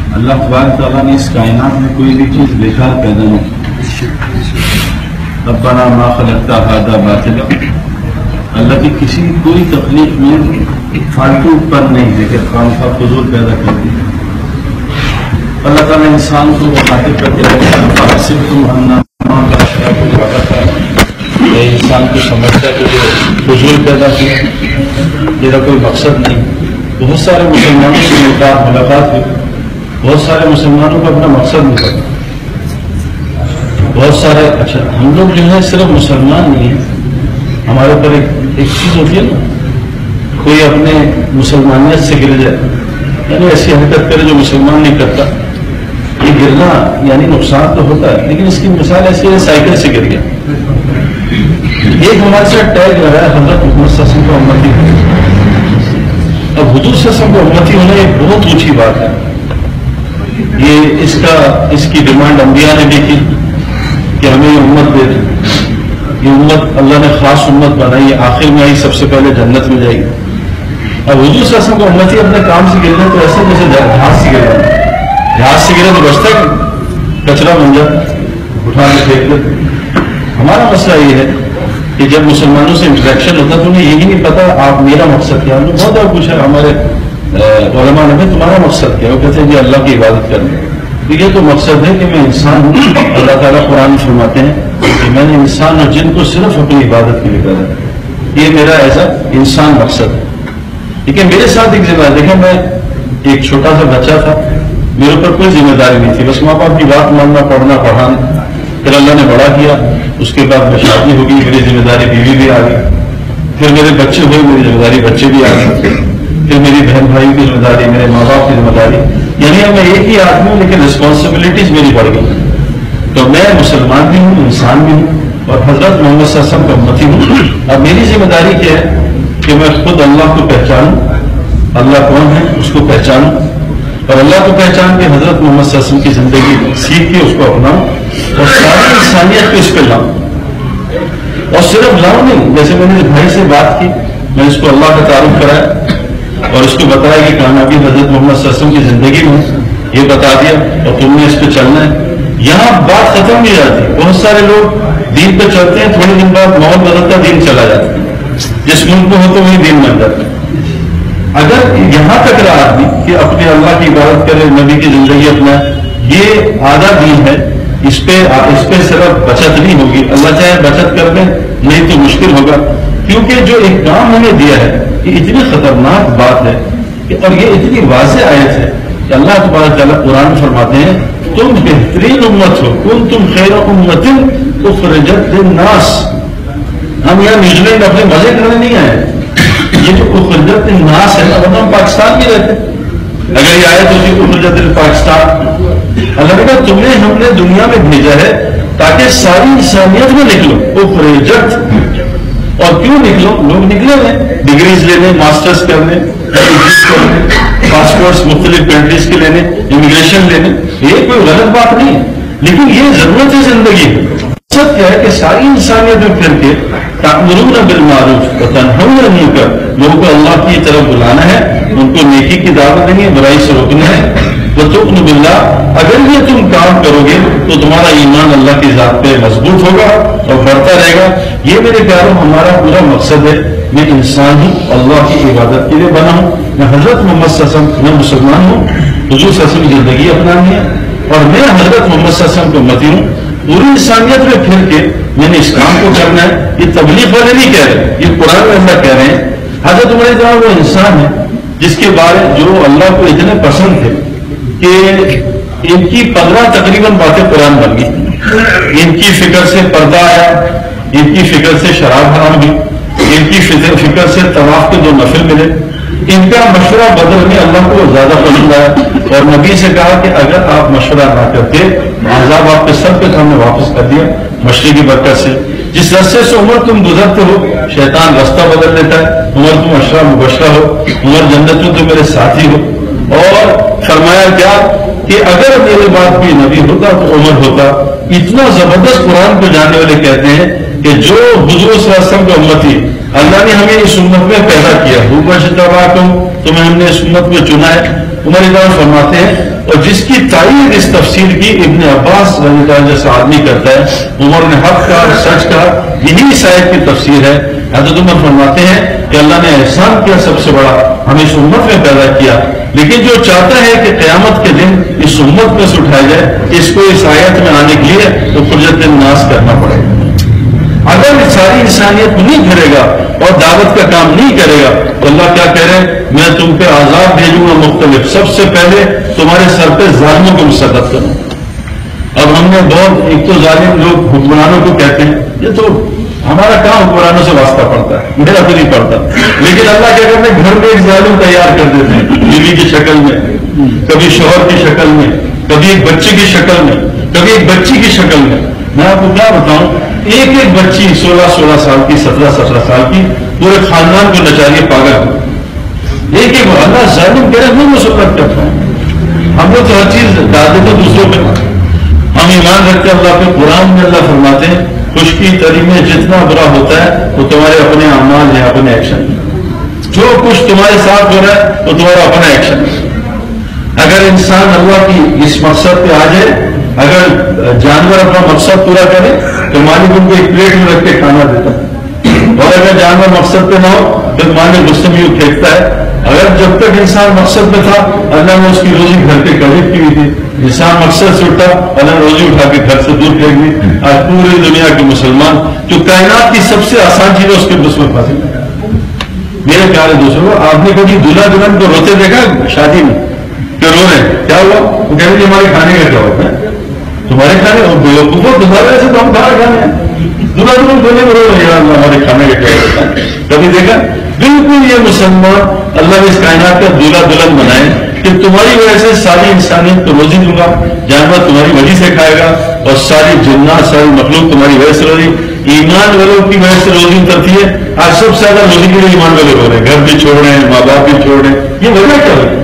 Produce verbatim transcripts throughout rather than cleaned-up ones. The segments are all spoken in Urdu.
اللہ تبارک تعالیٰ نے اس کائنات میں کوئی بھی چیز بیکار پیدا نہیں کی. ربنا ما خلقت هذا باطلا. اللہ کی کسی کوئی تخلیق میں فالتو پر نہیں ہے کہ خام خواہ فضول پیدا کر دی. اللہ تعالیٰ انسان کو مخاطب کر کے صرف تم انسان کو سمجھتا کہ جو فضول پیدا کیا میرا کوئی مقصد نہیں. بہت سارے مسلمانوں سے ملاقات ہوئی, بہت سارے مسلمانوں کو اپنا مقصد نہیں پتا. بہت سارے اچھا ہم لوگ جو ہے صرف مسلمان نہیں ہیں, ہمارے اوپر ایک ایک چیز ہوتی ہے نا, کوئی اپنے مسلمانیت سے گر جائے, یعنی ایسی حرکت کرے جو مسلمان نہیں کرتا. یہ گرنا یعنی نقصان تو ہوتا ہے, لیکن اس کی مثال ایسی ہے سائیکل سے گر گیا. ایک ہمارے ساتھ ٹیگ لگا ہے حضرت محمد صلی اللہ علیہ وسلم کا امتی. اب حضور صلی اللہ علیہ وسلم کا امتی ہونا ایک بہت اونچی بات ہے. یہ اس کا اس کی ڈیمانڈ انبیاء نے بھی کی کہ ہمیں یہ امت دے دیں. یہ امت اللہ نے خاص امت بنائی ہے, آخر میں آئی, سب سے پہلے جنت میں جائے گی. اب حضور صلی اللہ علیہ وسلم کا امتی اپنے کام سے گرنا تو ایسا جیسے جہاز سے گرنا, جہاز سے گرے تو بچتا ہے کچرا بن جاتا, اٹھا کے پھینک دیتے. ہمارا مسئلہ یہ ہے کہ جب مسلمانوں سے انٹریکشن ہوتا تو انہیں یہی نہیں پتا آپ میرا مقصد کیا. ہم نے بہت بار پوچھا ہمارے علماء نے تمہارا مقصد کیا, وہ کہتے ہیں جی اللہ کی عبادت کرنا. یہ تو مقصد ہے کہ میں انسان ہوں. اللہ تعالیٰ قرآن فرماتے ہیں کہ میں نے انسان اور جن کو صرف اپنی عبادت کے لیے کرا. یہ میرا ایسا انسان مقصد ہے. لیکن میرے ساتھ ایک ذمہ داری, دیکھیں میں ایک چھوٹا سا بچہ تھا, میرے اوپر کوئی ذمہ داری نہیں تھی, بس ماں باپ کی بات ماننا, پڑھنا, پڑھانا. پھر اللہ نے بڑا کیا, اس کے بعد میں شادی ہوگی, میری ذمہ داری بیوی بھی آ گئی. پھر میرے بچے ہوئے, میری ذمہ داری بچے بھی آ گئے. پھر میری بہن بھائی کی ذمہ داری, میرے ماں باپ کی ذمہ داری. یعنی اب میں ایک ہی آدمی ہوں لیکن رسپانسبلٹیز میری بڑھ گئی. تو میں مسلمان بھی ہوں, انسان بھی ہوں, اور حضرت محمد صلی اللہ علیہ وسلم کا امتی ہوں. اب میری ذمہ داری کیا ہے کہ میں خود اللہ کو پہچانوں, اللہ کون ہے اس کو پہچانوں, اور اللہ کو پہچان کے حضرت محمد صلی اللہ علیہ وسلم کی زندگی سیکھ کے اس کو اپناؤں, اور ساری انسانیت کو اس پہ لاؤں. اور صرف لاؤں نہیں, جیسے میں نے بھائی سے بات کی, میں اس کو اللہ کا تعارف کرایا اور اس کو بتایا کہ کامیابی حضرت محمد صلی اللہ علیہ وسلم کی زندگی میں یہ بتا دیا اور تم نے اس پہ چلنا ہے. یہاں بات ختم نہیں جاتی. بہت سارے لوگ دین پہ چلتے ہیں, تھوڑے دن بعد ماحول بدلتا, دین چلا جاتا ہے. جس ملک میں ہو تو وہی دین بن جاتا ہے. اگر یہاں تک رہا آدمی کہ اپنے اللہ کی عبادت کرے, نبی کی زندگی اپنا, یہ آدھا دین ہے, اس پہ اس پہ صرف بچت نہیں ہوگی. اللہ چاہے بچت کر دیں, نہیں تو مشکل ہوگا. کیونکہ جو ایک کام ہمیں دیا ہے یہ اتنی خطرناک بات ہے اور یہ اتنی واضح آیت ہے کہ اللہ تبارک تعالیٰ قرآن فرماتے ہیں تم بہترین امت ہو, کن تم خیر امت اخرجت للناس. ہم یہاں نیوزی لینڈ اپنے مزے کرنے نہیں آئے. یہ جو اخرجت للناس ہے, اب ہم پاکستان میں رہتے, اگر یہ آیت ہوتی اخرجت للپاکستان, اللہ نے کہا تمہیں ہم نے دنیا میں بھیجا ہے تاکہ ساری انسانیت میں نکلو. اخرجت, اور کیوں نکلو؟ لوگ نکلے ہوئے ڈگریز لینے, ماسٹرز کرنے, پاسپورٹس مختلف کنٹریز کے لینے, امیگریشن لینے. یہ کوئی غلط بات نہیں ہے, لیکن یہ ضرورت ہے زندگی ہے. مقصد کیا ہے کہ ساری انسانیت میں پھر کے تأمرون بالمعروف وتنہون عن المنکر, لوگوں کو اللہ کی طرف بلانا ہے, ان کو نیکی کی دعوت دیں گے, برائی سے روکنا ہے. وتؤمنوا باللہ, اگر یہ تم کام کرو گے تو تمہارا ایمان اللہ کی ذات پہ مضبوط ہوگا اور بڑھتا رہے گا. یہ میرے پیاروں ہمارا پورا مقصد ہے. میں انسان ہوں, اللہ کی عبادت کے لیے بنا ہوں. میں حضرت محمد صلی اللہ علیہ وسلم, میں مسلمان ہوں, حضور صلی اللہ علیہ وسلم کی زندگی اپنانی ہے, اور میں حضرت محمد صلی اللہ علیہ وسلم کو امتی ہوں. پوری انسانیت میں پھر کے میں نے اس کام کو کرنا ہے. یہ تبلیغ والے نہیں کہہ رہے, یہ قرآن میں اللہ کہہ رہے ہیں. حضرت عمر رضی اللہ عنہ وہ انسان ہے جس کے بارے جو اللہ کو اتنے پسند تھے کہ ان کی پندرہ تقریباً باتیں قرآن بن گئی. ان کی فکر سے پردہ آیا, ان کی فکر سے شراب حرام ہوئی, ان کی فکر سے طواف کے دو نفل ملے. ان کا مشورہ بدر میں اللہ کو زیادہ پسند آیا, اور نبی سے کہا کہ اگر آپ مشورہ نہ کرتے عذاب آپ کے سب کے سامنے واپس کر دیا مشرق کی برکت سے. جس رستے سے عمر تم گزرتے ہو شیطان رستہ بدل دیتا ہے. عمر تم اشرا مبشرہ ہو, عمر جنت میں تم میرے ساتھی ہو. اور فرمایا کیا کہ اگر میرے بعد کوئی نبی ہوتا تو عمر ہوتا. اتنا زبردست قرآن کو جاننے والے کہتے ہیں کہ جو حضور صلی اللہ علیہ وسلم کا امتی, اللہ نے ہمیں اس امت میں پیدا کیا, تمہیں ہم نے اس امت میں چنا ہے. عمر اقبال فرماتے ہیں، اور جس کی تائید اس تفسیر کی ابن عباس رضی اللہ عنہ جیسا آدمی کرتا ہے، عمر نے حق کا سچ کا یہی اس آیت کی تفسیر ہے۔ حضرت عمر فرماتے ہیں کہ اللہ نے احسان کیا سب سے بڑا، ہمیں اس امت میں پیدا کیا، لیکن جو چاہتا ہے کہ قیامت کے دن اس امت میں سے اٹھایا جائے، اس کو اس آیت میں آنے کے لیے تو فرجت الناس کرنا پڑے گا۔ اگر ساری انسانیت کو نہیں کرے گا اور دعوت کا کام نہیں کرے گا تو اللہ کیا کہہ رہے ہیں، میں تم پہ عذاب بھیجوں گا مختلف، سب سے پہلے تمہارے سر پہ ظالموں کو مسلط کروں۔ اب ہم نے بہت، ایک تو ظالم لوگ حکمرانوں کو کہتے ہیں، یہ تو ہمارا کام حکمرانوں سے واسطہ پڑتا ہے، میرا تو نہیں پڑتا، لیکن اللہ کیا کرتے ہیں، گھر میں ایک ظالم تیار کر دیتے ہیں، بیوی کی شکل میں، کبھی شوہر کی شکل میں، کبھی ایک بچے کی شکل میں، کبھی ایک بچی کی شکل میں۔ میں آپ کو کیا بتاؤں، ایک ایک بچی سولہ سولہ سال کی، سترہ سترہ سال کی، پورے خاندان کو نچا کے پاگل ہو، ایک ایک اللہ ظالم کہہ رہے میں مسلط کرتا ہوں۔ ہم لوگ تو ہر چیز ڈالتے تو دوسروں پہ، ہم ایمان رکھتے ہیں اللہ پہ۔ قرآن میں اللہ فرماتے ہیں خشکی تری میں جتنا برا ہوتا ہے وہ تمہارے اپنے اعمال ہیں، اپنے ایکشن، جو کچھ تمہارے ساتھ ہو رہا ہے وہ تمہارا اپنا ایکشن ہے۔ اگر انسان اللہ کی اس مقصد پہ آ جائے، اگر جانور اپنا مقصد پورا کرے تو مالک ان کو ایک پلیٹ میں رکھ کے کھانا دیتا ہے، اور اگر جانور مقصد پہ نہ ہو تو مالک غصے میں پھینکتا ہے۔ اگر جب تک انسان مقصد پہ تھا اللہ نے اس کی روزی گھر کے قریب کی ہوئی تھی، انسان مقصد سے اٹھا اللہ نے روزی اٹھا کے گھر سے دور پھینک دی۔ آج پوری دنیا کے مسلمان جو کائنات کی سب سے آسان چیز ہے اس کے بس میں پھنسے۔ میرے پیارے دوستوں، آپ نے کبھی دلہا دلہن کو روتے دیکھا شادی میں کہ رو رہے کیا ہوا؟ وہ کہہ رہے ہمارے کھانے کا کیا ہوتا ہے، تمہارے کھانے اور دوبارہ ایسے تو ہم کھانا کھانے ہیں، دلہا دلہن بولے میں رو رہے ہیں ہمارے کھانے کا کیا ہوتا ہے۔ کبھی دیکھا؟ بالکل یہ مسلمان اللہ نے اس کائنات کا دلہا دلہن بنائے کہ تمہاری وجہ سے ساری انسانیت کو روزی دوں گا، جانور تمہاری وجہ سے کھائے گا، اور ساری جنات ساری مخلوق تمہاری وجہ سے روزی، ایمان والوں کی وجہ سے روزی اترتی ہے۔ آج سب سے زیادہ روزی کے لیے ایمان والے ہو رہے ہیں، گھر بھی چھوڑ رہے ہیں، ماں باپ بھی چھوڑ رہے ہیں۔ یہ وجہ کیا ہے؟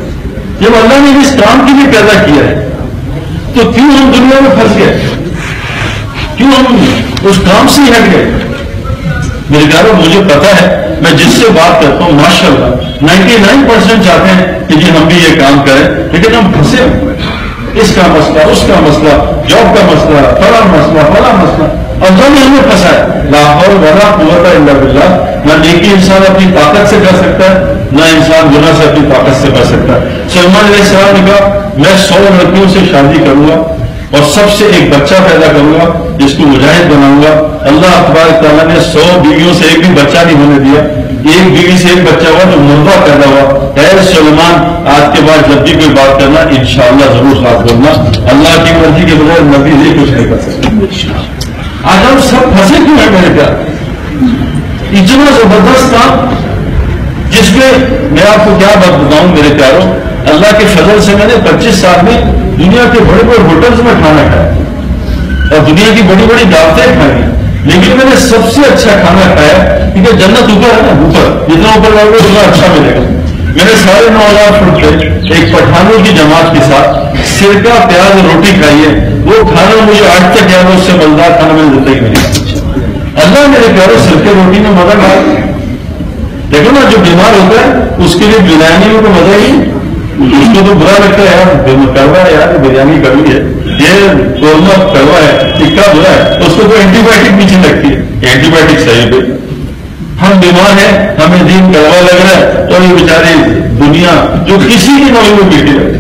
جب اللہ نے اس کام کے لیے پیدا کیا ہے تو کیوں ہم دنیا میں پھنس گئے، کیوں ہم اس کام سے ہی ہٹ گئے؟ میرے پیاروں، مجھے پتا ہے، میں جس سے بات کرتا ہوں ماشاء اللہ نائنٹی نائن پرسینٹ چاہتے ہیں کہ جی ہم بھی یہ کام کریں، لیکن ہم پھنسے، اس کا مسئلہ، اس کا مسئلہ، جاب کا مسئلہ، فلاں مسئلہ، فلاں مسئلہ، اللہ نے ہمیں پھنسایا۔ لا حول ولا قوت الا باللہ۔ نہ نیکی انسان اپنی طاقت سے کر سکتا ہے، نہ انسان گناہ سے اپنی طاقت سے کر سکتا ہے۔ سلمان علیہ السلام نے کہا میں سو لڑکیوں سے شادی کروں گا اور سب سے ایک بچہ پیدا کروں گا جس کو مجاہد بناؤں گا۔ اللہ تبارک تعالیٰ نے سو بیویوں سے ایک بھی بچہ نہیں ہونے دیا، ایک بیوی سے ایک بچہ ہوا جو مردہ پیدا ہوا۔ اے سلمان، آج کے بعد جب بھی کوئی بات کرنا انشاءاللہ ضرور ساتھ کرنا، اللہ کی مرضی کے بغیر نبی نہیں کچھ نہیں کر سکتے۔ آج ہم سب پھنسے کیوں ہیں میرے پیار؟ اتنا زبردست کام جس میں میں آپ کو کیا بات بتاؤں میرے پیاروں، اللہ کے فضل سے میں نے پچیس سال میں دنیا کے بڑے بڑے ہوٹلز میں کھانا کھایا اور دنیا کی بڑی بڑی دعوتیں کھائی، لیکن میں نے سب سے اچھا کھانا کھایا کیونکہ جنت اوپر ہے نا، اوپر جتنا اوپر جاؤ گے اتنا اچھا ملے گا۔ میں نے سارے نو ہزار فٹ پہ ایک پٹھانوں کی جماعت کے ساتھ سرکہ پیاز روٹی کھائی ہے، وہ کھانا مجھے آج تک یاد ہے، اس سے مزیدار کھانا میں نے زندگی میں نہیں۔ اللہ میرے پیاروں سرکے روٹی میں مزہ کھایا۔ دیکھو نا، جو بیمار ہوتا ہے اس کے لیے بریانی میں تو مزہ ہی، اس کو تو برا لگتا ہے یار کڑوا ہے، یار بریانی کڑوی ہے، یہ قورمہ کڑوا ہے، ٹکا برا ہے، اس کو تو اینٹی بایوٹک نیچے لگتی ہے، اینٹی بایوٹک صحیح پہ۔ ہم بیمار ہیں، ہمیں دین کڑوا لگ رہا ہے اور یہ بیچاری دنیا جو کسی کی نوئی میں بیٹھی رہتی۔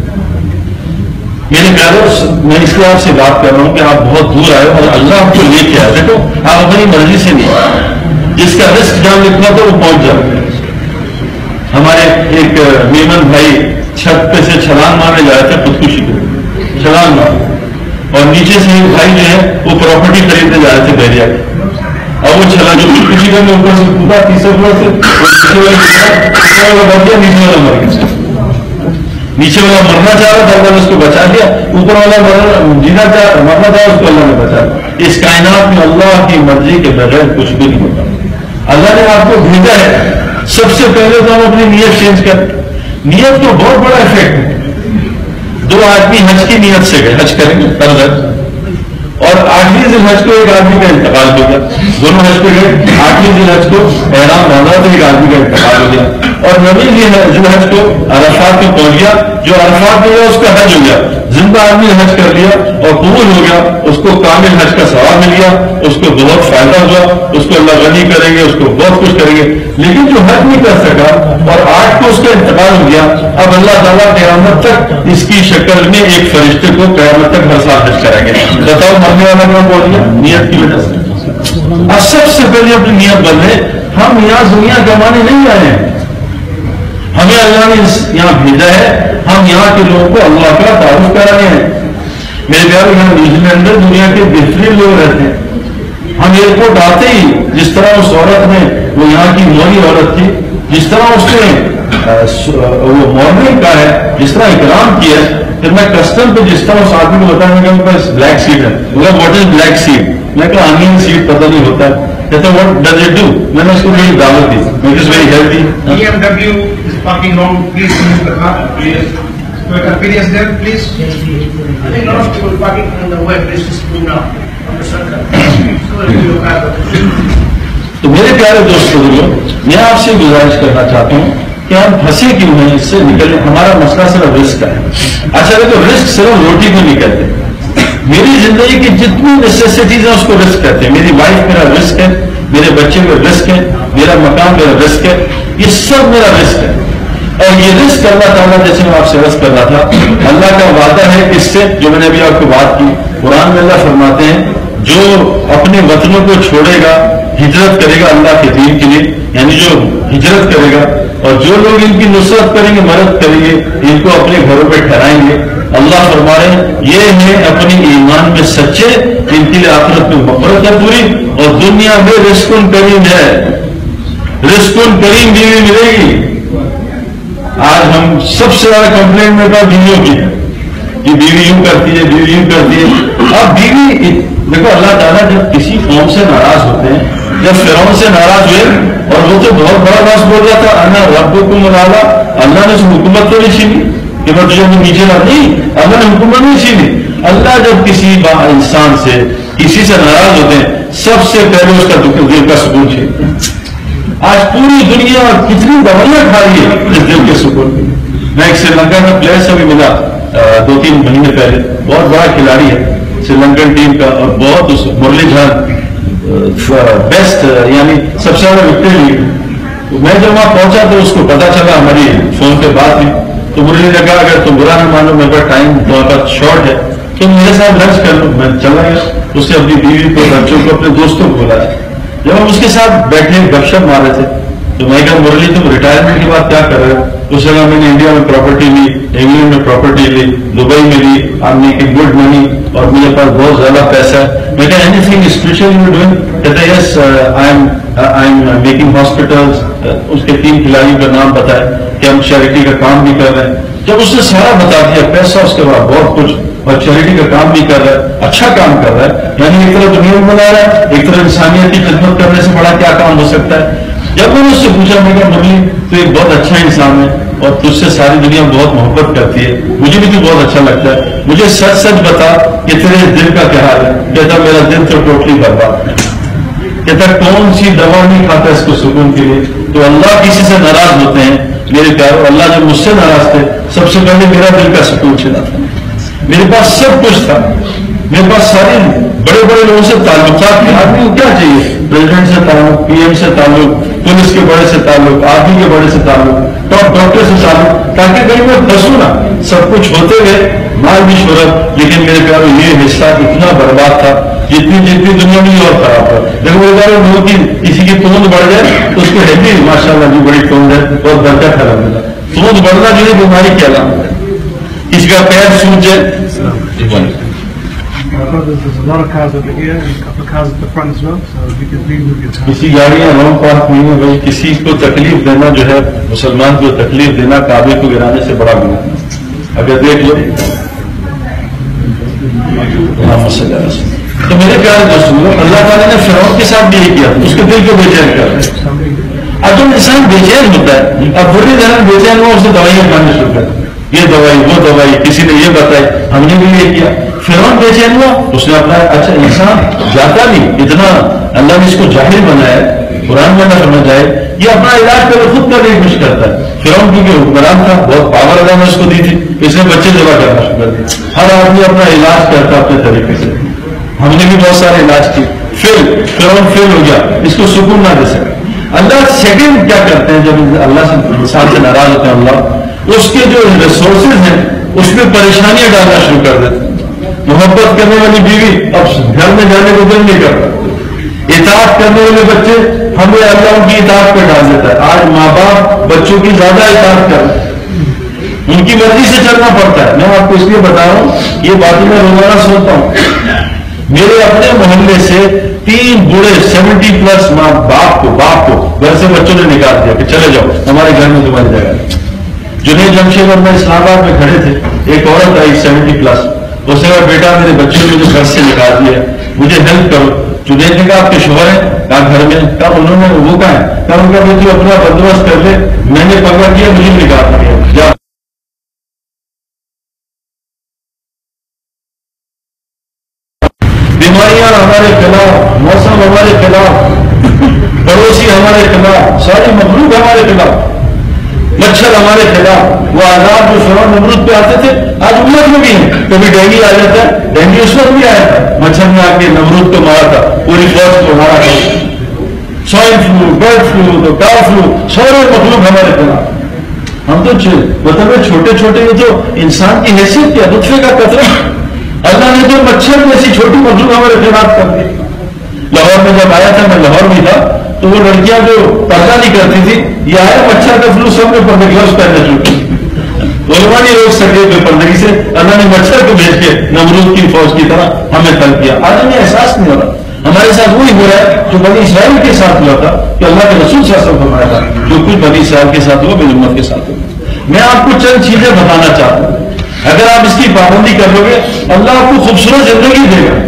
میرے پیاروں، میں اس لیے آپ سے بات کر رہا ہوں کہ آپ بہت دور آئے اور اللہ آپ کو لے کے آئے۔ دیکھو آپ اپنی مرضی سے نہیں آئے، جس کا رزق جہاں لکھنا تھا وہ پہنچ جاتا ہے۔ ہمارے ایک میمن بھائی چھت پہ سے چھلانگ مارنے جا رہے تھے، خودکشی کو چھلانگ مار، اور نیچے سے ایک بھائی جو ہے وہ پراپرٹی خریدنے جا رہے تھے بحریہ کے، اور وہ چھلانگ جو خودکشی کرنے اوپر سے کودا تیسرے فلور سے، نیچے والا بچ گیا، نیچے والا مر گیا۔ نیچے والا مرنا چاہ رہا تھا، اللہ نے اس کو بچا دیا، اوپر والا جینا چاہ مرنا چاہ رہا اس کو اللہ نے بچا دیا۔ اس کائنات میں اللہ کی مرضی کے بغیر کچھ بھی نہیں ہوتا۔ اللہ نے آپ کو بھیجا ہے، سب سے پہلے تو ہم اپنی نیت چینج کریں۔ نیت تو بہت بڑا افیکٹ ہے۔ دو آدمی حج کی نیت سے گئے، حج کریں گے فرض حج، اور آٹھویں ذی الحج کو ایک آدمی کا انتقال ہو گیا. دونوں حج پہ گئے, آٹھویں ذی الحج کو احرام باندھا تو ایک آدمی کا انتقال ہو گیا, اور نویں ذی الحج کو عرفات میں پہنچ گیا. جو عرفات میں گیا اس کا حج ہو گیا, زندہ آدمی نے حج کر لیا اور قبول ہو گیا, اس کو کامل حج کا ثواب مل گیا, اس کو بہت فائدہ ہوا, اس کو اللہ غنی کریں گے, اس کو بہت کچھ کریں گے. لیکن جو حج نہیں کر سکا اور آج کو اس کا انتقال ہو گیا, اب اللہ تعالیٰ قیامت تک اس کی شکل میں ایک فرشتے کو قیامت تک ہر سال حج کریں گے. بتاؤ مرنے والا کون بول گیا؟ نیت کی وجہ سے. اب سب سے پہلے اپنی نیت بدلے. ہم یہاں دنیا کمانے نہیں آئے ہیں, ہمیں اللہ نے یہاں بھیجا ہے, ہم یہاں کے لوگوں کو اللہ کا تعارف کرانے ہیں. میرے پیارے یہاں نیوزی لینڈ میں دنیا کے بہترین لوگ رہتے ہیں. ہم ایئرپورٹ آتے ہی جس طرح اس عورت نے, وہ یہاں کی موری عورت تھی, جس طرح اس نے وہ مارننگ کا ہے, جس طرح اکرام کیا ہے, پھر میں کسٹم پہ جس طرح اس آدمی کو بتایا کہ میرے پاس بلیک سیڈ ہے, بولا واٹ از بلیک سیڈ, میں کہا آنین سیڈ پتہ نہیں ہوتا ہے, کہتے واٹ ڈز اٹ ڈو, میں نے اس کو میری دعوت دی, میں is very healthy. B M W is parking wrong, please move the car, please experience them, please. I think a lot of people parking on the way, please just move now on the circle. So will you have تو میرے پیارے دوستوں, میں آپ سے گزارش کرنا چاہتا ہوں کہ ہم پھنسے کیوں ہیں, اس سے نکلنے. ہمارا مسئلہ صرف رزق کا ہے. اچھا دیکھو, رزق صرف روٹی کو نہیں کہتے. میری زندگی کی جتنی نیسیسٹیز ہیں اس کو رزق کہتے ہیں. میری وائف میرا رزق ہے, میرے بچے میرا رزق ہے, میرا مکان میرا رزق ہے, یہ سب میرا رزق ہے. اور یہ رزق اللہ تعالیٰ, جیسے میں آپ سے رزق کر رہا تھا, اللہ کا وعدہ ہے اس سے, جو میں نے ابھی آپ کو بات کی. قرآن میں اللہ فرماتے ہیں جو اپنے وطنوں کو چھوڑے گا, ہجرت کرے گا اللہ کے دین کے لیے, یعنی جو ہجرت کرے گا, اور جو لوگ ان کی نصرت کریں گے, مدد کریں گے, ان کو اپنے گھروں پہ ٹھہرائیں گے, اللہ فرما رہے ہیں یہ ہیں اپنی ایمان میں سچے, ان کے لیے آخرت میں مغفرت ہے پوری, اور دنیا میں رزق کریم ہے, رزق کریم بیوی ملے گی. آج ہم سب سے زیادہ کمپلین میں تھا بیویوں کی ہے کہ بیوی یوں کرتی ہے, بیوی یوں کرتی ہے. اب بیوی دیکھو, اللہ تعالیٰ جب کسی قوم سے ناراض ہوتے ہیں, جب فرعون سے ناراض ہوئے, اور وہ تو بہت بڑا باس بول رہا تھا, انا ربکم الاعلی, اللہ نے اس حکومت تو نہیں چھینی کہ میں تجھے نیچے لا, نہیں, اللہ نے حکومت نہیں چھینی. اللہ جب کسی با انسان سے, کسی سے ناراض ہوتے ہیں, سب سے پہلے اس کا دل کا سکون چھینتے ہیں. آج پوری دنیا کتنی دوائیاں کھا رہی ہے اس دل کے سکون کی. میں ایک سری لنکا کا پلیئر سے بھی ملا دو تین مہینے پہلے, بہت بڑا کھلاڑی ہے سری لنکن ٹیم کا, اور بہت اس مرلی جھان بیسٹ, یعنی سب سے زیادہ وکٹیں لی. میں جب وہاں پہنچا تو اس کو پتا چلا, ہماری فون پہ بات ہوئی, تو مرلی نے کہا اگر تم برا نہ مانو, میرے پاس ٹائم تمہارے پاس شارٹ ہے, تم میرے ساتھ لنچ کر لو. میں چلا گیا, اس سے اپنی بیوی کو, بچوں کو, اپنے دوستوں کو بلایا. جب ہم اس کے ساتھ بیٹھے گپ شپ مار رہے تھے, تو میں کہا مرلی تم ریٹائرمنٹ کے بعد کیا کر رہے ہو؟ اس جگہ میں نے انڈیا میں پراپرٹی لی, انگلینڈ میں پراپرٹی لی, دبئی میں لی, I am making good money, اور مجھے پاس بہت زیادہ پیسہ ہے. میں کہا anything special you doing? کہتا ہے yes I am I am making hospitals. اس کے تین کھلاڑیوں کا نام بتایا کہ ہم چیریٹی کا کام بھی کر رہے ہیں. جب اس نے سارا بتا دیا, پیسہ اس کے بعد بہت کچھ, اور چیریٹی کا کام بھی کر رہا ہے, اچھا کام کر رہا ہے, یعنی ایک طرف دنیا میں بنا رہا ہے, ایک طرف انسانیت کی خدمت کرنے سے بڑا کیا کام ہو سکتا ہے. جب میں نے اس سے پوچھا, میں کہا مرلی تو ایک بہت اچھا انسان ہے, اور تجھ سے ساری دنیا بہت محبت کرتی ہے, مجھے بھی تو بہت اچھا لگتا ہے, مجھے سچ سچ بتا کہ تیرے دل کا کیا حال ہے. کہتا میرا دل تو ٹوٹلی برباد ہے. کہتا کون سی دوا نہیں کھاتا اس کو سکون کے لیے. تو اللہ کسی سے ناراض ہوتے ہیں میرے پیارو, اللہ جب مجھ سے ناراض تھے, سب سے پہلے میرا دل کا سکون چھنا تھا. میرے پاس سب کچھ تھا, میرے پاس سارے بڑے بڑے لوگوں سے تعلقات تھے. آدمی کو کیا چاہیے؟ پریزیڈنٹ سے تعلق, پی ایم سے تعلق, پولیس کے بڑے سے تعلق, آرمی کے بڑے سے تعلق, ٹاپ ڈاکٹر سے تعلق, تاکہ کہیں میں پھنسوں نہ. سب کچھ ہوتے ہوئے مال بھی شہرت, لیکن میرے پیارو یہ حصہ اتنا برباد تھا جتنی جتنی دنیا میں اور خراب ہے. جب وہ لوگوں کی کسی کی توند بڑھ جائے تو اس کو ہے بھی ماشاء اللہ بھی بڑی توند ہے, اور درجہ خراب ملا. توند بڑھنا جو ہے بیماری کی علامت ہے. کسی کا پیر سوج جائے. کسی گاڑیاں رونگ پارک نہیں ہے بھائی. کسی کو تکلیف دینا جو ہے, مسلمان کو تکلیف دینا کعبے کو گرانے سے بڑا گناہ ہے. اگر دیکھ لو تو میرے پیارے دوستوں, اللہ تعالیٰ نے فرعون کے ساتھ بھی یہ کیا, اس کے دل کو بے چین کر رہے. اب جب انسان بے چین ہوتا ہے, اب بری ذہن بے چین ہوا, اس سے دوائیاں کھانے شروع کر, یہ دوائی وہ دوائی, کسی نے یہ بتائی, ہم نے بھی یہ کیا. فرعون بے چین ہوا، اس نے اپنا اچھا انسان جاتا نہیں اتنا، اللہ نے اس کو جاہل بنایا ہے، قرآن میں نہ سمجھ جائے، یہ اپنا علاج پہلے خود کرنے کی کوشش کرتا ہے۔ فرعون کیونکہ حکمران تھا، بہت پاور اللہ نے اس کو دی تھی، اس نے بچے ذبح کرنا شروع کر دیا۔ ہر آدمی اپنا علاج کرتا اپنے طریقے سے، ہم نے بھی بہت سارے علاج کیے، فیل فرعون فیل ہو گیا، اس کو سکون نہ دے سکا۔ اللہ سیکنڈ کیا کرتے ہیں جب اللہ سے انسان سے ناراض ہوتے ہیں، اللہ اس کے جو ریسورسز ہیں اس میں پریشانیاں ڈالنا شروع کر دیتے ہیں۔ محبت کرنے والی بیوی اب گھر میں جانے کو دل نہیں کرتا، اطاعت کرنے والے بچے ہمیں اللہ ان کی اطاعت پہ ڈال دیتا ہے۔ آج ماں باپ بچوں کی زیادہ اطاعت کرتے ہیں، ان کی مرضی سے چلنا پڑتا ہے۔ میں آپ کو اس لیے بتا رہا ہوں، یہ باتیں میں روزانہ سنتا ہوں۔ میرے اپنے محلے سے تین بوڑھے سیونٹی پلس ماں باپ کو باپ کو گھر سے بچوں نے نکال دیا کہ چلے جاؤ ہمارے گھر میں تمہاری جگہ ہے۔ جنید جمشید اور میں اسلام آباد میں کھڑے تھے، ایک عورت آئی سیونٹی پلس، اس نے کہا بیٹا میرے بچے نے مجھے گھر سے نکال دیا، مجھے ہیلپ کرو۔ جنید نے کہا آپ کے شوہر ہیں؟ کہا گھر میں۔ کہا انہوں نے وہ کہا ہے؟ کہا ان کا بیٹی اپنا بندوبست کر لے، میں نے پکڑ کیا مجھے نکال دیا، جا۔ بیماریاں ہمارے خلاف، موسم ہمارے خلاف، پڑوسی ہمارے خلاف، ساری مخلوق ہمارے خلاف، مچھر ہمارے خلاف۔ وہ آزاد جو فرعون نمرود پہ آتے تھے آج امت میں بھی ہیں، کبھی ڈینگی آ جاتا ہے، ڈینگی اس وقت بھی آیا تھا، مچھر نے آ کے نمرود کو مارا تھا، پوری فوج کو مارا تھا۔ سوائن فلو، برڈ فلو، تو کاؤ فلو، سارے مخلوق ہمارے خلاف۔ ہم تو مطلب چھوٹے چھوٹے یہ تو انسان کی حیثیت کیا، نطفے کا قطرہ، اللہ نے جو مچھر جیسی چھوٹی مخلوق ہمارے خلاف کر دی۔ لاہور میں جب آیا تھا، میں لاہور میں تھا، تو وہ لڑکیاں جو پردہ نہیں کرتی تھی، یہ آیا مچھر کا فلو سب نے پردے گلوز پہننے چکی، علماء نہیں روک سکے بے پردگی سے، اللہ نے مچھر کو بھیج کے نمرود کی فوج کی طرح ہمیں تل کیا۔ آج ہمیں احساس نہیں ہو رہا، ہمارے ساتھ وہی ہو رہا ہے جو بنی اسرائیل کے ساتھ ہوا تھا، کہ اللہ کے رسول صلی اللہ علیہ وسلم فرمایا تھا جو کچھ بنی اسرائیل کے ساتھ ہوا میری امت کے ساتھ ہوا۔ میں آپ کو چند چیزیں بتانا چاہتا ہوں، اگر آپ اس کی پابندی کر لو گے اللہ آپ کو خوبصورت زندگی دے گا۔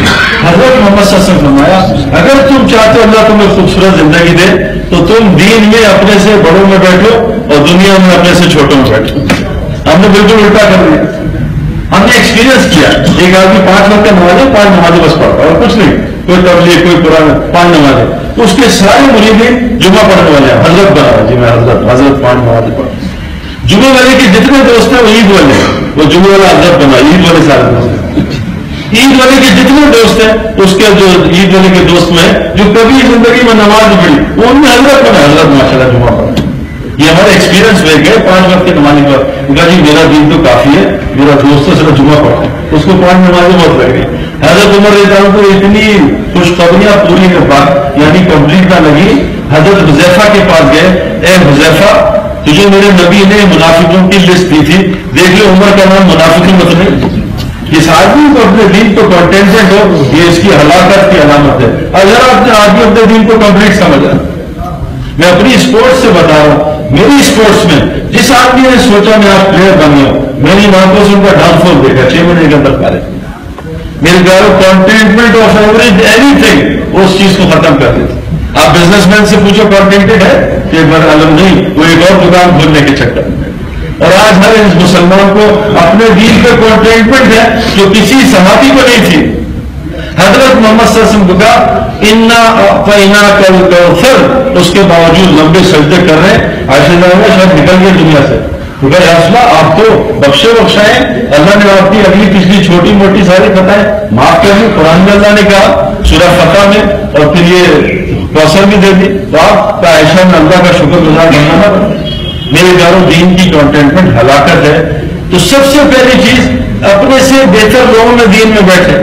حضرت محمد صلی اللہ علیہ وسلم فرمایا اگر تم چاہتے ہو اللہ تمہیں خوبصورت زندگی دے تو تم دین میں اپنے سے بڑوں میں بیٹھو اور دنیا میں اپنے سے چھوٹوں میں بیٹھو۔ ہم نے بالکل الٹا کر دیا، ہم نے ایکسپیرینس کیا۔ ایک آدمی پانچ وقت کا نمازیں پانچ نمازیں بس پڑھتا اور کچھ نہیں، کوئی تبلیغ کوئی قرآن، پانچ نمازیں، اس کے سارے مریدین جمعہ پڑھنے والے ہیں۔ حضرت بنا جی میں حضرت حضرت پانچ نمازیں پڑھتا، جمعے والے کے جتنے دوست ہیں وہ عید والے، وہ جمعے والا حضرت بنا، عید والے سارے دوست ہیں۔ عید والے کے جتنے دوست ہیں اس کے جو عید والے کے دوست میں جو کبھی زندگی میں نماز نہیں پڑھی وہ ان میں حضرت بنا، حضرت ماشاء اللہ جمعہ پڑھا۔ یہ ہمارے ایکسپیرینس میں گئے پانچ وقت کے نماز پر، کہا جی میرا دین تو کافی ہے، میرا دوست تو صرف جمعہ پڑھتا ہے، اس کو پانچ نمازیں بہت لگ گئی۔ حضرت عمر رضی اللہ عنہ کو اتنی خوشخبریاں پوری کے بعد یعنی کمپلیٹ نہ لگی، حضرت حذیفہ کے پاس گئے، اے حذیفہ تجھے میرے نبی نے منافقوں کی لسٹ دی تھی، دیکھ لو عمر کا نام منافقی مت نہیں۔ اس آدمی کو اپنے دین کو کنٹینٹنٹ ہو یہ اس کی ہلاکت کی علامت ہے۔ اگر آپ نے آدمی اپنے دین کو کمپلیٹ سمجھا، میں اپنی اسپورٹس سے بتا رہا ہوں، میری اسپورٹس میں جس آدمی نے سوچا میں آپ پلیئر بن گیا، میں نے آنکھوں سے ان کا ڈاؤن فال دیکھا، چھ مہینے کے اندر پارے میرے گھر containment of average anything اس چیز کو ختم کر دیتے۔ آپ بزنس مین سے پوچھو کنٹینٹڈ ہے کہ علم نہیں، وہ ایک اور دکان کھولنے کے چکر میں۔ اور آج ہر اس مسلمان کو اپنے دین پہ کنٹینٹمنٹ ہے جو کسی صحابی کو نہیں تھی۔ حضرت محمد صلی اللہ علیہ وسلم کو کہا انا اعطیناک الکوثر، اس کے باوجود لمبے سجدے کر رہے ہیں، عائشہ نے شاید نکل گئے دنیا سے، تو کہا یا رسول اللہ آپ تو بخشے بخشائے، اللہ نے آپ کی اگلی پچھلی چھوٹی موٹی ساری خطائیں معاف کر دی۔ قرآن میں اللہ نے کہا سورہ فتح میں، اور پھر یہ کوثر بھی دے دی، تو آپ کا عائشہ میں اللہ کا شکر گزار بننا نہ۔ میرے پیاروں دین کی کنٹینٹمنٹ ہلاکت ہے، تو سب سے پہلی چیز اپنے سے بہتر لوگوں میں دین میں بیٹھے۔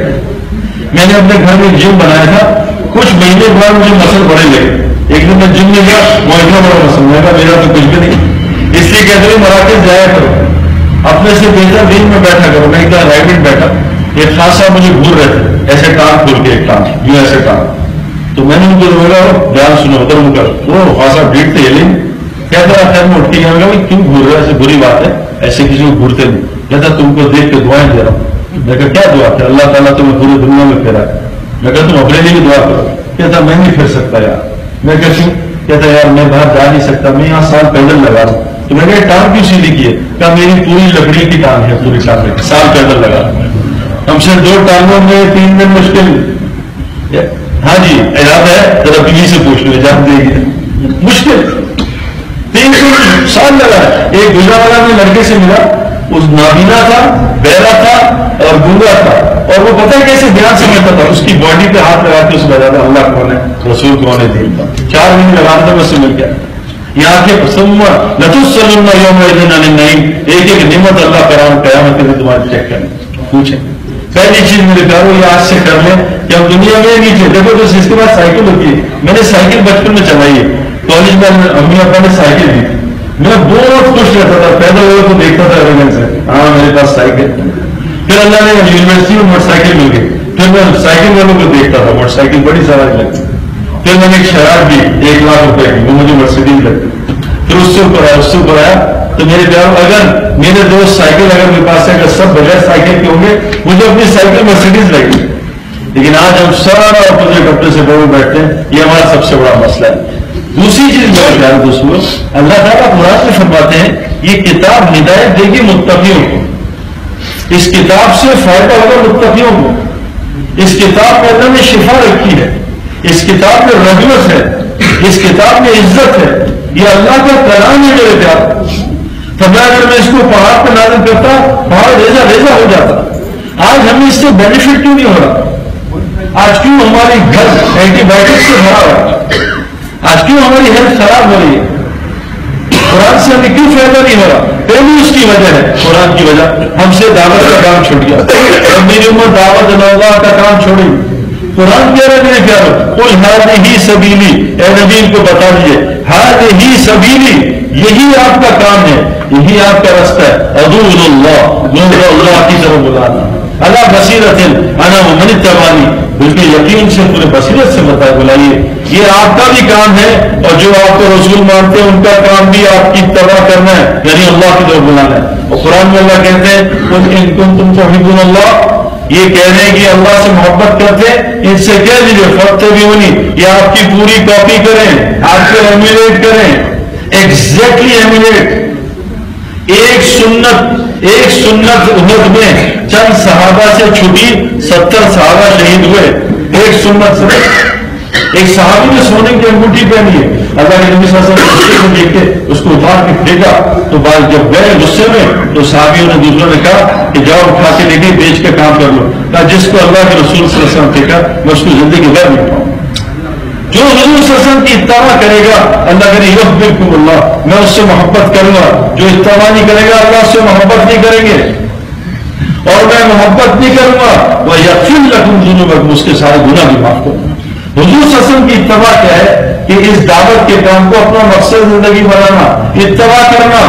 میں نے اپنے گھر میں جم بنایا تھا، کچھ مہینے بعد مجھے مسل بڑے لگے، ایک دن میں جم میں گیا وہ اتنا بڑا مسل، میں کہا میرا تو کچھ بھی نہیں، اس لیے کہتے ہوئے مراکز جایا کرو، اپنے سے بہتر دین میں بیٹھا کرو۔ میں ایک دن رائٹ بیٹھا، ایک خاصا مجھے گھور رہے تھے، ایسے ٹانگ کھول کے ایک ٹانگ یوں ایسے ٹانگ، تو میں نے ان کو بولا بیان سنو ادھر مکر، وہ خاصا بھیڑ تھے ہلیں، کہتا خیر میں اٹھ کے گیا، میں کیوں گھور رہا ہے، ایسے بری بات ہے، ایسے کسی کو گھورتے نہیں، کہتا تم کو دیکھ کے دعائیں دے رہا ہوں۔ میں کہا کیا دعا ہے؟ اللہ تعالیٰ تمہیں پورے دنیا میں پھیرا ہے۔ میں کہا تم اپنے لیے بھی دعا کرو۔ کہتا میں نہیں پھر سکتا یار۔ میں کہتی ہوں، کہتا یار میں باہر جا نہیں سکتا، میں یہاں سال پیدل لگا رہا ہوں۔ تو میں نے ٹانگ کیوں سیدھی کی ہے؟ کہا میری پوری لکڑی کی ٹانگ ہے، پوری ٹانگ سال پیدل لگا رہا ہوں۔ ہم سے دو ٹانگوں میں تین دن مشکل. ہاں جی ایجاد ہے, ذرا بیوی سے پوچھ لو, ایجاد دے گی. مشکل تین دن سال لگا. ایک گجرا والا میں لڑکے سے ملا, اس نابینا تھا, بہرا تھا اور گنگا تھا, اور وہ پتہ ہے کیسے دھیان سمجھتا تھا. اس کی باڈی پہ ہاتھ لگا کے اس کو بتاتا اللہ کون ہے, رسول کون ہے, دین کا. چار مہینے لگانا تھا, میں سمجھ گیا. یہاں کے لتسألن یومئذ عن النعیم, ایک ایک نعمت اللہ کرام قیامت کے دن تمہارے چیک کریں پوچھیں. پہلی چیز میرے پیاروں یہ آج سے کر لیں کہ ہم دنیا میں نہیں تھے. دیکھو تو اس کے بعد سائیکل ہوتی ہے. میں نے سائیکل بچپن میں چلائی ہے, کالج میں امی ابا نے سائیکل دی. میں بہت خوش رہتا تھا, پیدل والوں کو دیکھتا تھا ایویڈنس سے, ہاں میرے پاس سائیکل. پھر اللہ نے یونیورسٹی میں موٹر سائیکل مل گئی, پھر میں سائیکل والوں کو دیکھتا تھا, موٹر سائیکل بڑی سارا لگتی. پھر میں نے ایک شراب دی ایک لاکھ روپے کی, وہ مجھے مرسیڈیز لگتی. پھر اس سے اوپر آیا اس سے اوپر آیا. تو میرے پیاروں اگر میرے دوست سائیکل اگر میرے پاس ہے, اگر سب بغیر سائیکل کے ہوں گے, مجھے اپنی سائیکل مرسیڈیز لگی. لیکن آج ہم سارا اپنے کپڑے سے ڈور بیٹھتے ہیں, یہ ہمارا سب سے بڑا مسئلہ ہے. دوسری چیز میرے پیارے دوستوں, اللہ تعالیٰ قرآن میں فرماتے ہیں یہ کتاب ہدایت دے گی متقیوں کو. اس کتاب سے فائدہ ہوگا متقیوں کو. اس کتاب میں اللہ نے شفا رکھی ہے, اس کتاب میں رحمت ہے, اس کتاب میں عزت ہے. یہ اللہ کا کلام ہے میرے پیار. فرمایا اگر میں اس کو پہاڑ پہ نازل کرتا, پہاڑ ریزا ریزا ہو جاتا. آج ہمیں اس سے بینیفٹ کیوں نہیں ہو رہا؟ آج کیوں ہماری گھر اینٹی بایوٹک سے بھرا ہوا ہے؟ آج کیوں ہماری ہیلتھ خراب ہو رہی ہے؟ قرآن سے ہمیں کیوں فائدہ نہیں ہو رہا؟ پہلی اس کی وجہ ہے قرآن کی وجہ. ہم سے دعوت کا کام چھوٹ گیا, میری عمر دعوت اللہ کا کام چھوڑی. قرآن کہہ رہے میرے پیارو, قل ہذہ سبیلی, اے نبی ان کو بتا دیجیے, ہذہ سبیلی, یہی آپ کا کام ہے, یہی آپ کا راستہ ہے. ادعو اللہ, لوگوں اللہ کی طرف بلانا. اللہ بصیرت انا ومن اتبعنی, بلکہ یقین سے پورے بصیرت سے بتائے بلائیے. یہ آپ کا بھی کام ہے, اور جو آپ کو رسول مانتے ہیں ان کا کام بھی آپ کی اتباع کرنا ہے, یعنی اللہ کی طرف بلانا ہے. اور قرآن میں اللہ کہتے ہیں قل ان کنتم تحبون اللہ, یہ کہہ رہے ہیں کہ اللہ سے محبت کرتے ہیں, ان سے کہہ دیجیے فاتبعونی, یہ آپ کی پوری کاپی کریں, آپ کو ایمولیٹ کریں, ایگزیکٹلی ایمولیٹ. ایک سنت ایک سنت احد میں چند صحابہ سے چھٹی, ستر صحابہ شہید ہوئے. ایک سنت سے ایک صحابی نے سونے کی انگوٹھی پہنی ہے, اللہ کے نبی صلی اللہ علیہ وسلم دیکھ کے اس کو اٹھا کے پھینکا. تو بعد جب گئے غصے میں تو صحابیوں نے دوسروں نے کہا کہ جاؤ اٹھا کے لے کے بیچ کے کام کر لو. کہا جس کو اللہ کے رسول صلی اللہ علیہ وسلم پھینکا میں اس کو زندگی بھر نہیں پاؤں. جو حضور صلی اللہ علیہ وسلم کی اتباع کرے گا اللہ کرے یحببکم اللہ, میں اس سے محبت کروں گا. جو اتباع نہیں کرے گا اللہ اس سے محبت نہیں کریں گے, اور میں محبت نہیں کروں گا وَيَغْفِرْ لَكُمْ ذُنُوبَكُمْ, اس کے سارے گناہ بھی معاف کروں گا. حضور صلی اللہ علیہ وسلم کی اتباع کیا ہے کہ اس دعوت کے کام کو اپنا مقصد زندگی بنانا, اتباع کرنا.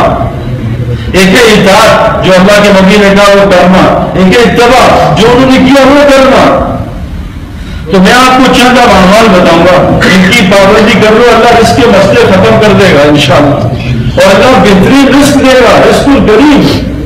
ایک ہے اطاعت, جو اللہ کے نبی نے کہا وہ کرنا. ایک ہے اتباع, جو انہوں نے کیا وہ کرنا. تو میں آپ کو چند اب اعمال بتاؤں گا, ان کی پابندی کر لو, اللہ اس کے مسئلے ختم کر دے گا انشاءاللہ, اور اللہ بہترین رزق دے گا, رزق الکریم.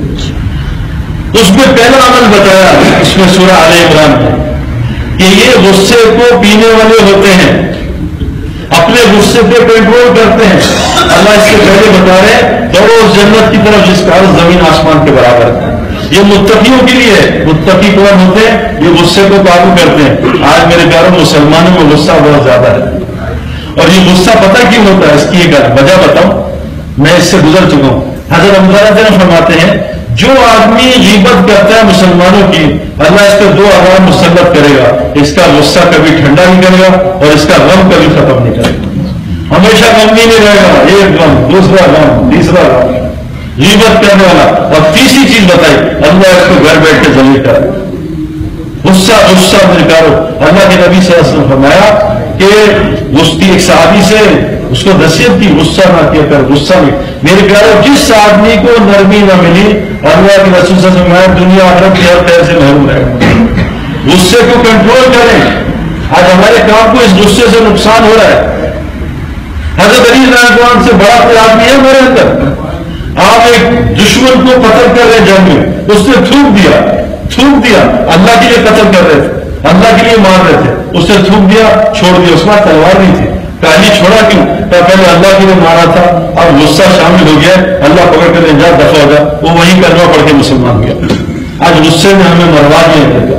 اس میں پہلا عمل بتایا اس میں سورہ آل عمران ہے کہ یہ غصے کو پینے والے ہوتے ہیں, اپنے غصے پہ کنٹرول کرتے ہیں. اللہ اس سے پہلے بتا رہے ہیں دوڑو اس جنت کی طرف جس کا عرض زمین آسمان کے برابر ہے. یہ متقیوں کے لیے ہے. متقی کون ہوتے ہیں؟ یہ غصے کو قابو کرتے ہیں. آج میرے پیاروں مسلمانوں میں غصہ بہت زیادہ ہے, اور یہ غصہ پتہ کیوں ہوتا ہے؟ اس کی ایک وجہ بتاؤں, میں اس سے گزر چکا ہوں. حضرت ابوذر فرماتے ہیں جو آدمی غیبت کرتا ہے مسلمانوں کی, اللہ اس پہ دو عذاب مسلط کرے گا. اس کا غصہ کبھی ٹھنڈا نہیں کرے گا, اور اس کا غم کبھی ختم نہیں کرے گا. ہمیشہ غم نہیں رہے گا, ایک غم, دوسرا غم, تیسرا غم, غیبت کرنے والا. اور تیسری چیز بتائی, اللہ اس کو گھر بیٹھ کے ذلیل کرے. غصہ غصہ میرے پیارو, اللہ کے نبی صلی اللہ علیہ وسلم فرمایا کہ غصے ایک صحابی سے اس کو نصیحت کی, غصہ نہ کیا کر, غصہ نہیں. میرے پیارو جس آدمی کو نرمی نہ ملی, اللہ کے رسول صلی اللہ علیہ وسلم دنیا آخرت کے ہر خیر سے محروم رہے گا. غصے کو کنٹرول کریں. آج ہمارے کام کو اس غصے سے نقصان ہو رہا ہے. حضرت علی رضی اللہ عنہ سے بڑا کوئی آدمی ہے میرے اندر. آپ ایک دشمن کو قتل کر رہے جنگ میں, اس نے تھوک دیا تھوک دیا اللہ کے لیے قتل کر رہے تھے, اللہ کے لیے مار رہے تھے, اس نے تھوک دیا, چھوڑ دیا. اس میں تلوار نہیں تھی. کہانی چھوڑا کیوں؟ پہلے اللہ کے لیے مارا تھا, اب غصہ شامل ہو گیا, اللہ پکڑ کر جا دفع ہو جا, وہ وہی کلمہ پڑھ کے مسلمان ہو گیا. آج غصے نے ہمیں مروا دیا،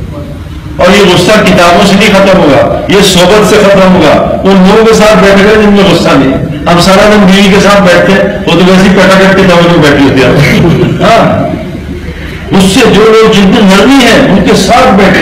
اور یہ غصہ کتابوں سے نہیں ختم ہوگا، یہ صحبت سے ختم ہوگا. ان لوگوں کے ساتھ بیٹھے گئے جن میں غصہ نہیں ہے. ہم سارا دن بیوی کے ساتھ بیٹھتے ہیں، وہ تو ویسے ہی کٹا کٹ کے دور میں بیٹھی ہوتی ہے. ہاں اس سے جو لوگ جن کی نرمی ہے ان کے ساتھ بیٹھے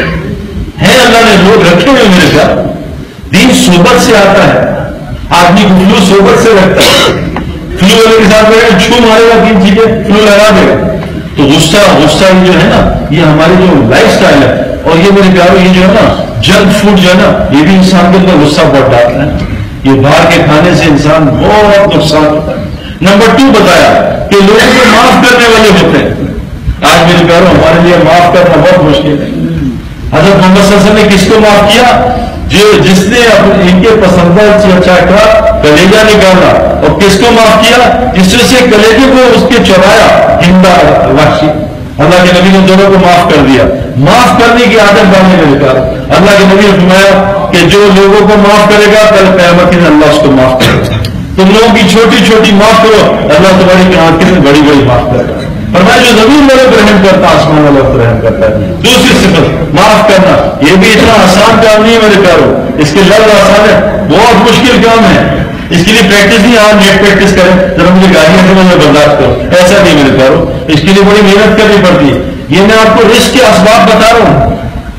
ہیں. اللہ نے لوگ رکھے ہوئے میرے ساتھ. دین صحبت سے آتا ہے. آدمی کو فلو صحبت سے رکھتا ہے. فلو والے کے ساتھ بیٹھے چھو مارے گا تین چیزیں فلو لگا دے گا. تو غصہ غصہ جو ہے نا یہ ہماری جو لائف سٹائل ہے. اور یہ میرے پیاروں یہ جو ہے نا جنک فوڈ جو ہے نا یہ بھی انسان کے اندر غصہ بہت ڈالتا ہے. یہ باہر کے کھانے سے انسان بہت نقصان ہوتا ہے. نمبر ٹو بتایا کہ لوگوں کو معاف کرنے والے ہوتے ہیں. آج میرے پیاروں ہمارے لیے معاف کرنا بہت مشکل ہے. حضرت محمد صلی اللہ علیہ وسلم نے کس کو معاف کیا؟ جو جس نے اپنے ان کے پسندیدہ چاہے کا کلیجہ نکالا. اور کس کو معاف کیا؟ جس نے سے کلیجے کو اس کے چرایا ہندا وحشی. اللہ کے نبی نے دونوں کو معاف کر دیا. معاف کرنے کی عادت ڈالنے میں نکالا. اللہ کے نبی نے فرمایا کہ جو لوگوں کو معاف کرے گا کل قیامت کے دن اللہ اس کو معاف کرے گا. تم لوگوں کی چھوٹی چھوٹی معاف کرو اللہ تمہاری قیامت کے دن بڑی بڑی معاف کرے گا. فرمایا جو زمین والے پر رحم کرتا آسمان والے پر رحم کرتا ہے. دوسری صفت معاف کرنا. یہ بھی اتنا آسان کام نہیں ہے میرے پیاروں. اس کے لفظ آسان ہے بہت مشکل کام ہے. اس کے لیے پریکٹس نہیں آپ نیٹ پریکٹس کریں ذرا مجھے گالیاں سے میں برداشت کروں ایسا نہیں میرے پیاروں. اس کے لیے بڑی محنت کرنی پڑتی ہے. یہ میں آپ کو رزق کے اسباب بتا رہا ہوں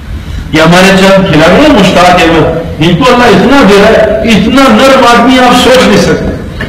کہ ہمارے چند کھلاڑی ہیں مشتاق ہے ان کو اللہ اتنا دے رہا ہے اتنا نرم آدمی آپ سوچ نہیں سکتے.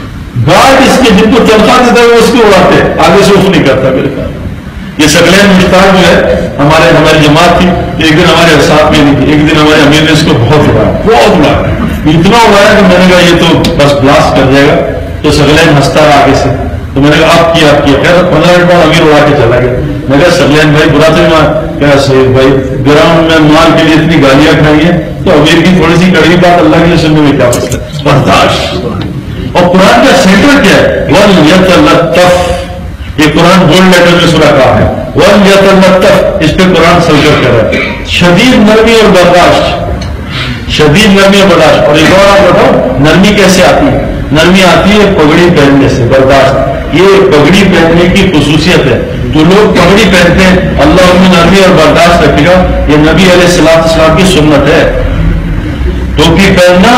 گارڈ اس کے جن کو تنخواہ دیتا ہے وہ اس کو اڑاتے ہیں آگے سے اف نہیں کرتا میرے پاس. یہ سگلین مشتاق جو ہے ہمارے ہماری جماعت تھی ایک دن ہمارے ساتھ میں نہیں تھی. ایک دن ہمارے امیر نے اس کو بہت اڑایا بہت اڑایا اتنا اڑایا کہ میں نے کہا یہ تو بس بلاسٹ کر جائے گا. تو سگلین ہنستا رہا آگے سے. تو میں نے کہا آپ کیا آپ کیا خیر پندرہ منٹ بعد امیر اڑا کے چلا گیا. میں کہا سگلین بھائی برا تو نہیں کیا صحیح بھائی گراؤنڈ میں مال کے لیے اتنی گالیاں کھائی ہیں تو امیر کی تھوڑی سی کڑوی بات اللہ کے لیے سننے میں کیا مسئلہ ہے برداشت. اور قرآن کا سینٹر کیا ہے وَلْيَتَلَطَّفْ. یہ قرآن بولڈ لیٹر میں سورہ کہا ہے وَلْيَتَلَطَّفْ. اس پہ قرآن سینٹر کر رہا ہے شدید نرمی اور برداشت. شدید نرمی اور برداشت. اور ایک اور آپ بتاؤ نرمی کیسے آتی ہے؟ نرمی آتی ہے پگڑی پہننے سے. برداشت یہ پگڑی پہننے کی خصوصیت ہے. جو لوگ پگڑی پہنتے ہیں اللہ ان میں نرمی اور برداشت رکھے گا. یہ نبی علیہ الصلوۃ والسلام کی سنت ہے. ٹوپی پہننا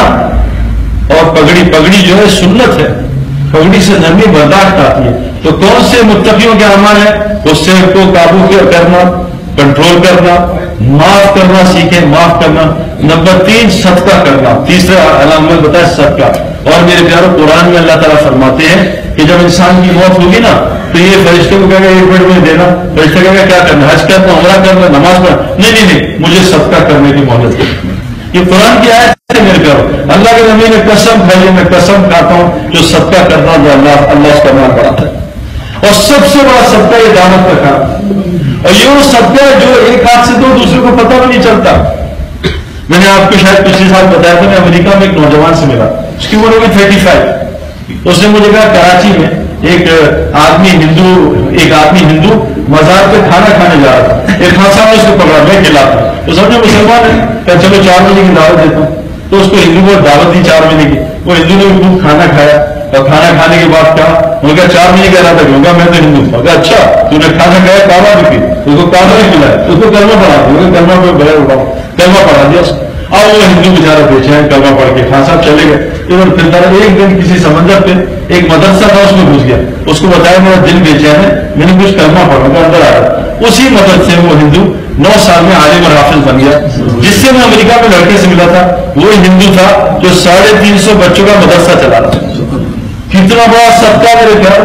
اور پگڑی پگڑی جو ہے سنت ہے. پگڑی سے نرمی برداشت آتی ہے. تو کون سے متقیوں کے اعمال ہے؟ غصے کو قابو کرنا کنٹرول کرنا معاف کرنا سیکھیں معاف کرنا. نمبر تین صدقہ کرنا. تیسرا علامت بتایا صدقہ. اور میرے پیاروں قرآن میں اللہ تعالیٰ فرماتے ہیں کہ جب انسان کی موت ہوگی نا تو یہ فرشتے کو کہے گا ایک منٹ میں دینا. فرشتے کہے گا کیا کرنا حج کرنا عمرہ کرنا نماز پڑھنا. نہیں نہیں نہیں مجھے صدقہ کرنے کی مہلت دے. یہ قرآن کی آیت ہے میرے پیاروں. اللہ کے نبی نے قسم کھائی ہے میں قسم کھاتا ہوں جو صدقہ کرنا جو اللہ اللہ اس کا نام بڑھاتا ہے. اور سب سے بڑا صدقہ یہ دعوت کا کام. اور یہ وہ صدقہ جو ایک ہاتھ سے دو دوسرے کو پتہ بھی نہیں چلتا. میں نے آپ کو شاید پچھلے سال بتایا تھا میں امریکہ میں ایک نوجوان سے ملا. اس کی عمر ہوگی تھرٹی فائیو. اس نے مجھے کہا کراچی میں ایک آدمی ہندو ایک آدمی ہندو مزار پہ کھانا کھانے جا رہا تھا. ایک خان صاحب نے اس کو پکڑا میں کھلاتا. تو سمجھے مسلمان ہے کہ چلو چار بجے کی دعوت دیتا ہوں. تو اس کو ہندو کو دعوت دی چار بجے کی. وہ ہندو نے بھی خوب کھانا کھایا اور کھانا کھانے کے بعد کہا وہ کہا چار بجے کہہ رہا تھا کیوں میں تو ہندو تھا. اچھا تو نے کھانا کھایا کعبہ بھی پی اس کو کعبہ بھی پلایا اس کو کلمہ پڑھا کلمہ پہ بغیر اٹھاؤ کلمہ پڑھا دیا. اب وہ ہندو بیچارہ بیچے ہیں کلمہ پڑھ کے خان صاحب چلے گئے. ادھر پھر ایک دن کسی سمندر پہ ایک مدرسہ تھا اس میں گھس گیا. اس کو بتایا میرا دل بیچا ہے میں نے کچھ کلمہ پڑھا کر اندر آیا. اسی مدد سے وہ ہندو نو سال میں عالم اور حافظ بن گیا. جس سے میں امریکہ میں لڑکے سے ملا تھا وہ ہندو تھا جو ساڑھے تین سو بچوں کا مدرسہ چلا رہا تھا. کتنا بڑا صدقہ میرے پیار.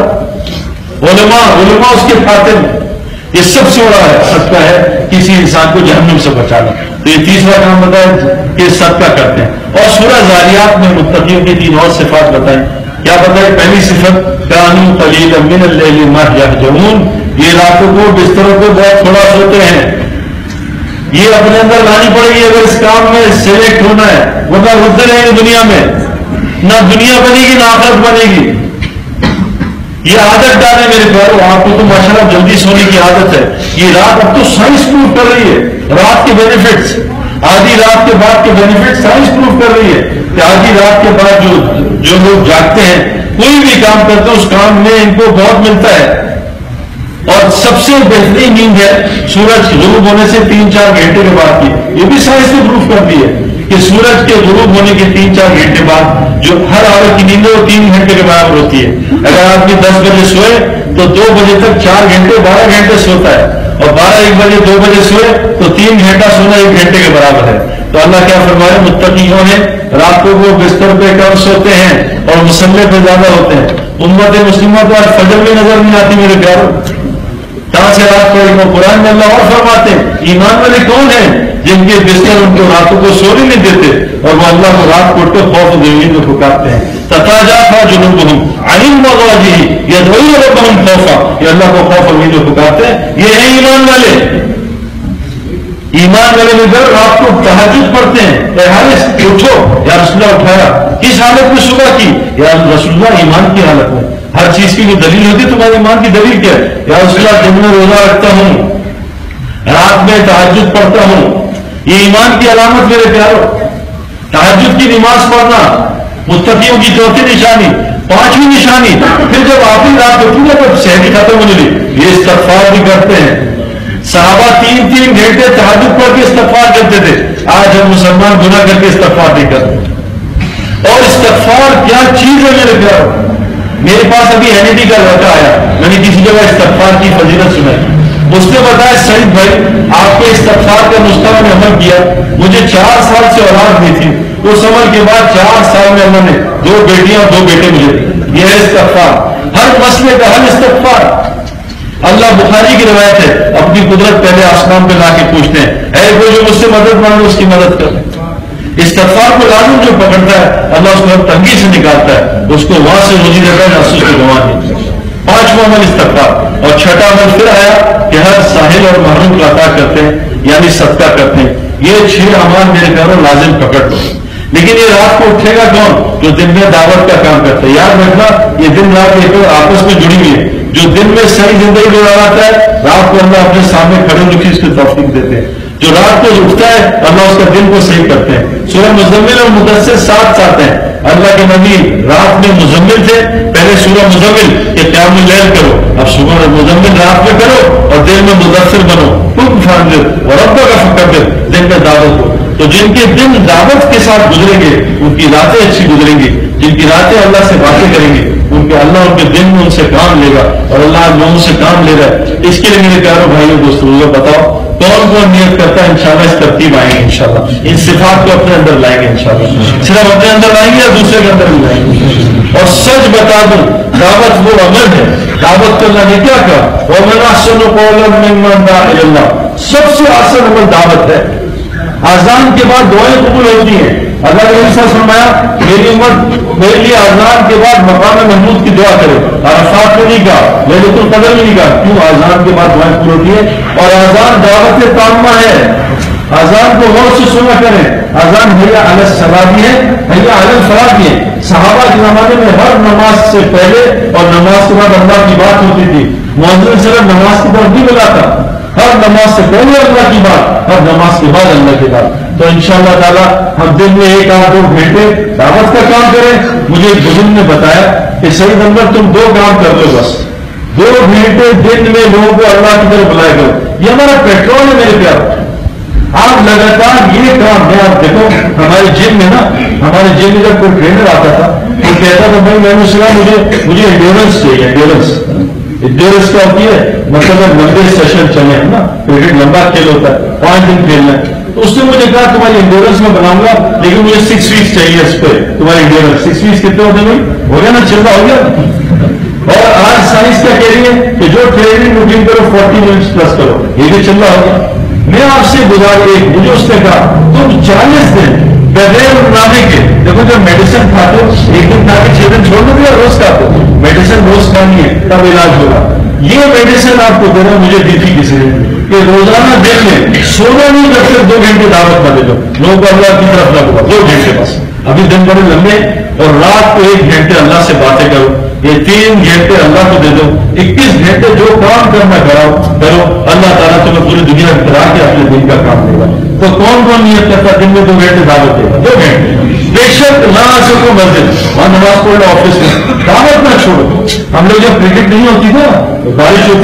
علماء علماء اس کے خاطر میں یہ سب سے بڑا ہے صدقہ ہے کسی انسان کو جہنم سے بچانا. تو یہ تیسرا کام بتایا کہ صدقہ کرتے ہیں. اور سورہ ذاریات میں متقیوں کی تین اور صفات بتائیں. کیا بتائیں؟ پہلی صفت کانوا قلیلا من اللیل ما یہجعون. یہ راتوں کو بستروں کو بہت تھوڑا سوتے ہیں. یہ اپنے اندر لانی پڑے گی اگر اس کام میں سلیکٹ ہونا ہے ورنہ گزرے رہیں گے دنیا میں. نہ دنیا بنے گی نہ آخرت بنے گی. یہ عادت ڈالے میرے پیاروں. آپ کو تو ماشاءاللہ جلدی سونے کی عادت ہے. یہ رات اب تو سائنس پروف کر رہی ہے رات کے بینیفٹس. آدھی رات کے بعد کے بینیفٹ سائنس پروف کر رہی ہے کہ آدھی رات کے بعد جو جو لوگ جاگتے ہیں کوئی بھی کام کرتے ہیں اس کام میں ان کو بہت ملتا ہے. اور سب سے بہترین نیند ہے سورج غروب ہونے سے تین چار گھنٹے کے بعد کی. یہ بھی سائنس نے پروف کر دی ہے کہ سورج کے غروب ہونے کے تین چار گھنٹے بعد جو ہر آور کی نیند ہے وہ تین گھنٹے کے برابر ہوتی ہے. اگر آپ کی دس بجے سوئے تو دو بجے تک چار گھنٹے بارہ گھنٹے سوتا ہے, اور بارہ ایک بجے دو بجے سوئے تو تین گھنٹہ سونا ایک گھنٹے کے برابر ہے. تو اللہ کیا فرمائے, متقی کون ہے, رات کو وہ بستر پہ کم سوتے ہیں اور مسلح پہ زیادہ ہوتے ہیں. امت مسلمہ کو آج فجر بھی نظر نہیں آتی میرے پیاروں, کہاں سے رات کو قرآن میں اللہ اور فرماتے ہیں ایمان والے کون ہیں جن کے بستر ان کو راتوں کو سونے نہیں دیتے اور وہ اللہ کو رات کو اٹھ کے خوف و ذمین میں پکارتے ہیں. تتاجافا جنوبہم عن المضاجع یدعون ربہم خوفا, یہ اللہ کو خوف و ذمین میں پکارتے ہیں. یہ ہیں ایمان والے. ایمان والے لوگ رات کو تہجد پڑھتے ہیں, اے حارث اٹھو, یا رسول اللہ اٹھایا, کس حالت میں صبح کی, یا رسول اللہ ایمان کی حالت میں. ہر چیز کی جو دلیل ہوتی ہے تمہارے ایمان کی دلیل کیا ہے, یا رسول اللہ دن میں روزہ رکھتا ہوں, رات میں تہجد پڑھتا ہوں. یہ ایمان کی علامت میرے پیاروں. تہجد کی نماز پڑھنا متقیوں کی چوتھی نشانی. پانچویں نشانی, پھر جب آخری رات ہوتی ہے تو شہری ختم ہونے لگی, یہ استغفار بھی کرتے ہیں. صحابہ تین تین گھنٹے تہجد پڑھ کے استغفار کرتے تھے. آج ہم مسلمان گناہ کر کے استغفار نہیں کرتے. اور استغفار کیا چیز ہے میرے پیاروں. میرے پاس ابھی این ای ڈی کا لڑکا آیا, میں نے کسی جگہ استغفار کی فضیلت سنائی. اس نے بتایا سعید بھائی آپ کے استغفار کا نسخہ میں عمل کیا, مجھے چار سال سے اولاد نہیں تھی, اس عمل کے بعد چار سال میں اللہ نے دو بیٹیاں اور دو بیٹے مجھے دیے. یہ ہے استغفار. ہر مسئلے کا حل استغفار. اللہ بخاری کی روایت ہے, اپنی قدرت پہلے آسمان پہ لا کے پوچھتے ہیں اے کوئی جو مجھ سے مدد مانگے اس کی مدد کر. استغفار کو لازم جو پکڑتا ہے اللہ اس کو تنگی سے نکالتا ہے, اس کو وہاں سے روزی دیتا ہے نفس کو گنوا نہیں. پانچواں عمل استغفار. اور چھٹا عمل پھر آیا کہ ہر ساحل اور محروم کا عطا کرتے ہیں یعنی صدقہ کرتے ہیں. یہ چھ اعمال میرے پیاروں لازم پکڑ لو. لیکن یہ رات کو اٹھے گا کون, جو دن میں دعوت کا کام کرتا ہے. یاد رکھنا یہ دن رات ایک آپس میں جڑی ہوئی ہے. جو دن میں صحیح زندگی گزارتا ہے رات کو اللہ اپنے سامنے کھڑے ہونے کی اس کی توفیق دیتے ہیں. جو رات کو اٹھتا ہے اللہ اس کا دن کو صحیح کرتے ہیں. سورہ مزمل اور مدثر ساتھ ساتھ ہیں. اللہ کے نبی رات میں مزمل تھے, پہلے سورہ مزمل کہ قیام اللیل کرو, اب صبح مزمل رات میں کرو اور دن میں مدثر بنو. تم فانذر وربک فکبر, دن میں دعوت ہو. تو جن کے دن دعوت کے ساتھ گزریں گے ان کی راتیں اچھی گزریں گی. جن کی راتیں اللہ سے باتیں کریں گے ان کے اللہ ان کے دن میں ان سے کام لے گا, اور اللہ لوگوں سے کام لے رہا ہے. اس کے لیے میرے پیاروں بھائیوں دوستوں مجھے بتاؤ کون کون نیت کرتا ہے انشاءاللہ اس ترتیب آئیں گے, انشاءاللہ ان صفات کو اپنے اندر لائیں گے. انشاءاللہ صرف اپنے اندر لائیں گے یا دوسرے کے اندر بھی لائیں گے. اور سچ بتا دوں دعوت وہ عمل ہے, دعوت کو اللہ نے کیا کہا, وَمَنْ أَحْسَنُ قَوْلًا مِّمَّنْ دَعَا إِلَى اللَّهِ, سب سے آسان عمل دعوت ہے. اذان کے بعد دعائیں قبول ہوتی ہیں. اللہ نے ایسا فرمایا میری امت میرے لیے اذان کے بعد مقام محمود کی دعا کرے. عرفات میں نہیں کہا, لیلۃ القدر میں نہیں کہا, کیوں اذان کے بعد دعائیں قبول ہوتی ہیں. اور اذان دعوت تامہ ہے. اذان کو غور سے سنا کریں. اذان حی علی الصلاۃ بھی ہے, حی علی الفلاح بھی ہے. صحابہ کے زمانے میں ہر نماز سے پہلے اور نماز کے بعد اللہ کی بات ہوتی تھی. مؤذن صرف نماز کی طرف نہیں بلاتا, ہر نماز سے پہلے اللہ کی بات, ہر نماز کے بعد اللہ کی بات. تو انشاءاللہ تعالیٰ ہم دن میں ایک آدھ دو گھنٹے دعوت کا کام کریں. مجھے ایک بزرگ نے بتایا کہ صحیح نمبر تم دو کام کر لو, بس دو گھنٹے دن میں لوگوں کو اللہ کی طرف بلائے کرو. یہ ہمارا پیٹرول ہے میرے پیار. آپ لگاتار یہ کام ہے. آپ دیکھو ہمارے جم میں نا, ہمارے جم میں جب کوئی ٹرینر آتا تھا وہ کہتا تھا بھائی میں نے سنا مجھے مجھے انڈیورنس چاہیے. انڈیورنس انڈیورنس کیا ہوتی ہے, مطلب لمبے سیشن چلے نا, کرکٹ لمبا کھیل ہوتا ہے, پانچ دن کھیلنا ہے. تو اس نے مجھے کہا تمہاری انڈیورنس میں بناؤں گا لیکن مجھے سکس ویکس چاہیے اس پہ. تمہاری انڈیورنس سکس ویکس کتنے ہوتے ہیں, ہو گیا نا, چلتا ہو گیا. اور آج سائنس کیا کہہ رہی ہے کہ جو ٹریننگ روٹین کرو فورٹی منٹس پلس کرو, یہ بھی چل رہا ہوگا. میں آپ سے گزار ایک مجھے اس نے کہا تم چالیس دن بغیر نامے کے, دیکھو جب میڈیسن کھاتے ہو ایک دن کھا کے چھ دن چھوڑ دو یا روز کھاتے ہو, میڈیسن روز کھانی ہے تب علاج ہوگا. یہ میڈیسن آپ کو دینا مجھے دی تھی کسی نے کہ روزانہ دن میں سونا نہیں کرتے, دو گھنٹے دعوت نہ دے دو, لوگوں کو اللہ کی طرف نہ ہوگا. دو گھنٹے بس, ابھی دن بڑے لمبے, اور رات کو ایک گھنٹے اللہ سے باتیں کرو. یہ تین گھنٹے اللہ کو دے دو, اکیس گھنٹے جو کام کرنا کراؤ کرو. اللہ تعالیٰ تمہیں پوری دنیا میں کرا کے اپنے دن کا کام دے گا. تو کون کون نیت کرتا دن میں دو گھنٹے دعوت دے گا؟ دو گھنٹے بے شک نہ آ سکو مسجد, وہاں نماز پڑھ لو, آفس میں دعوت نہ چھوڑو. ہم لوگ جب کرکٹ نہیں ہوتی تھا بارش ہوتی تھی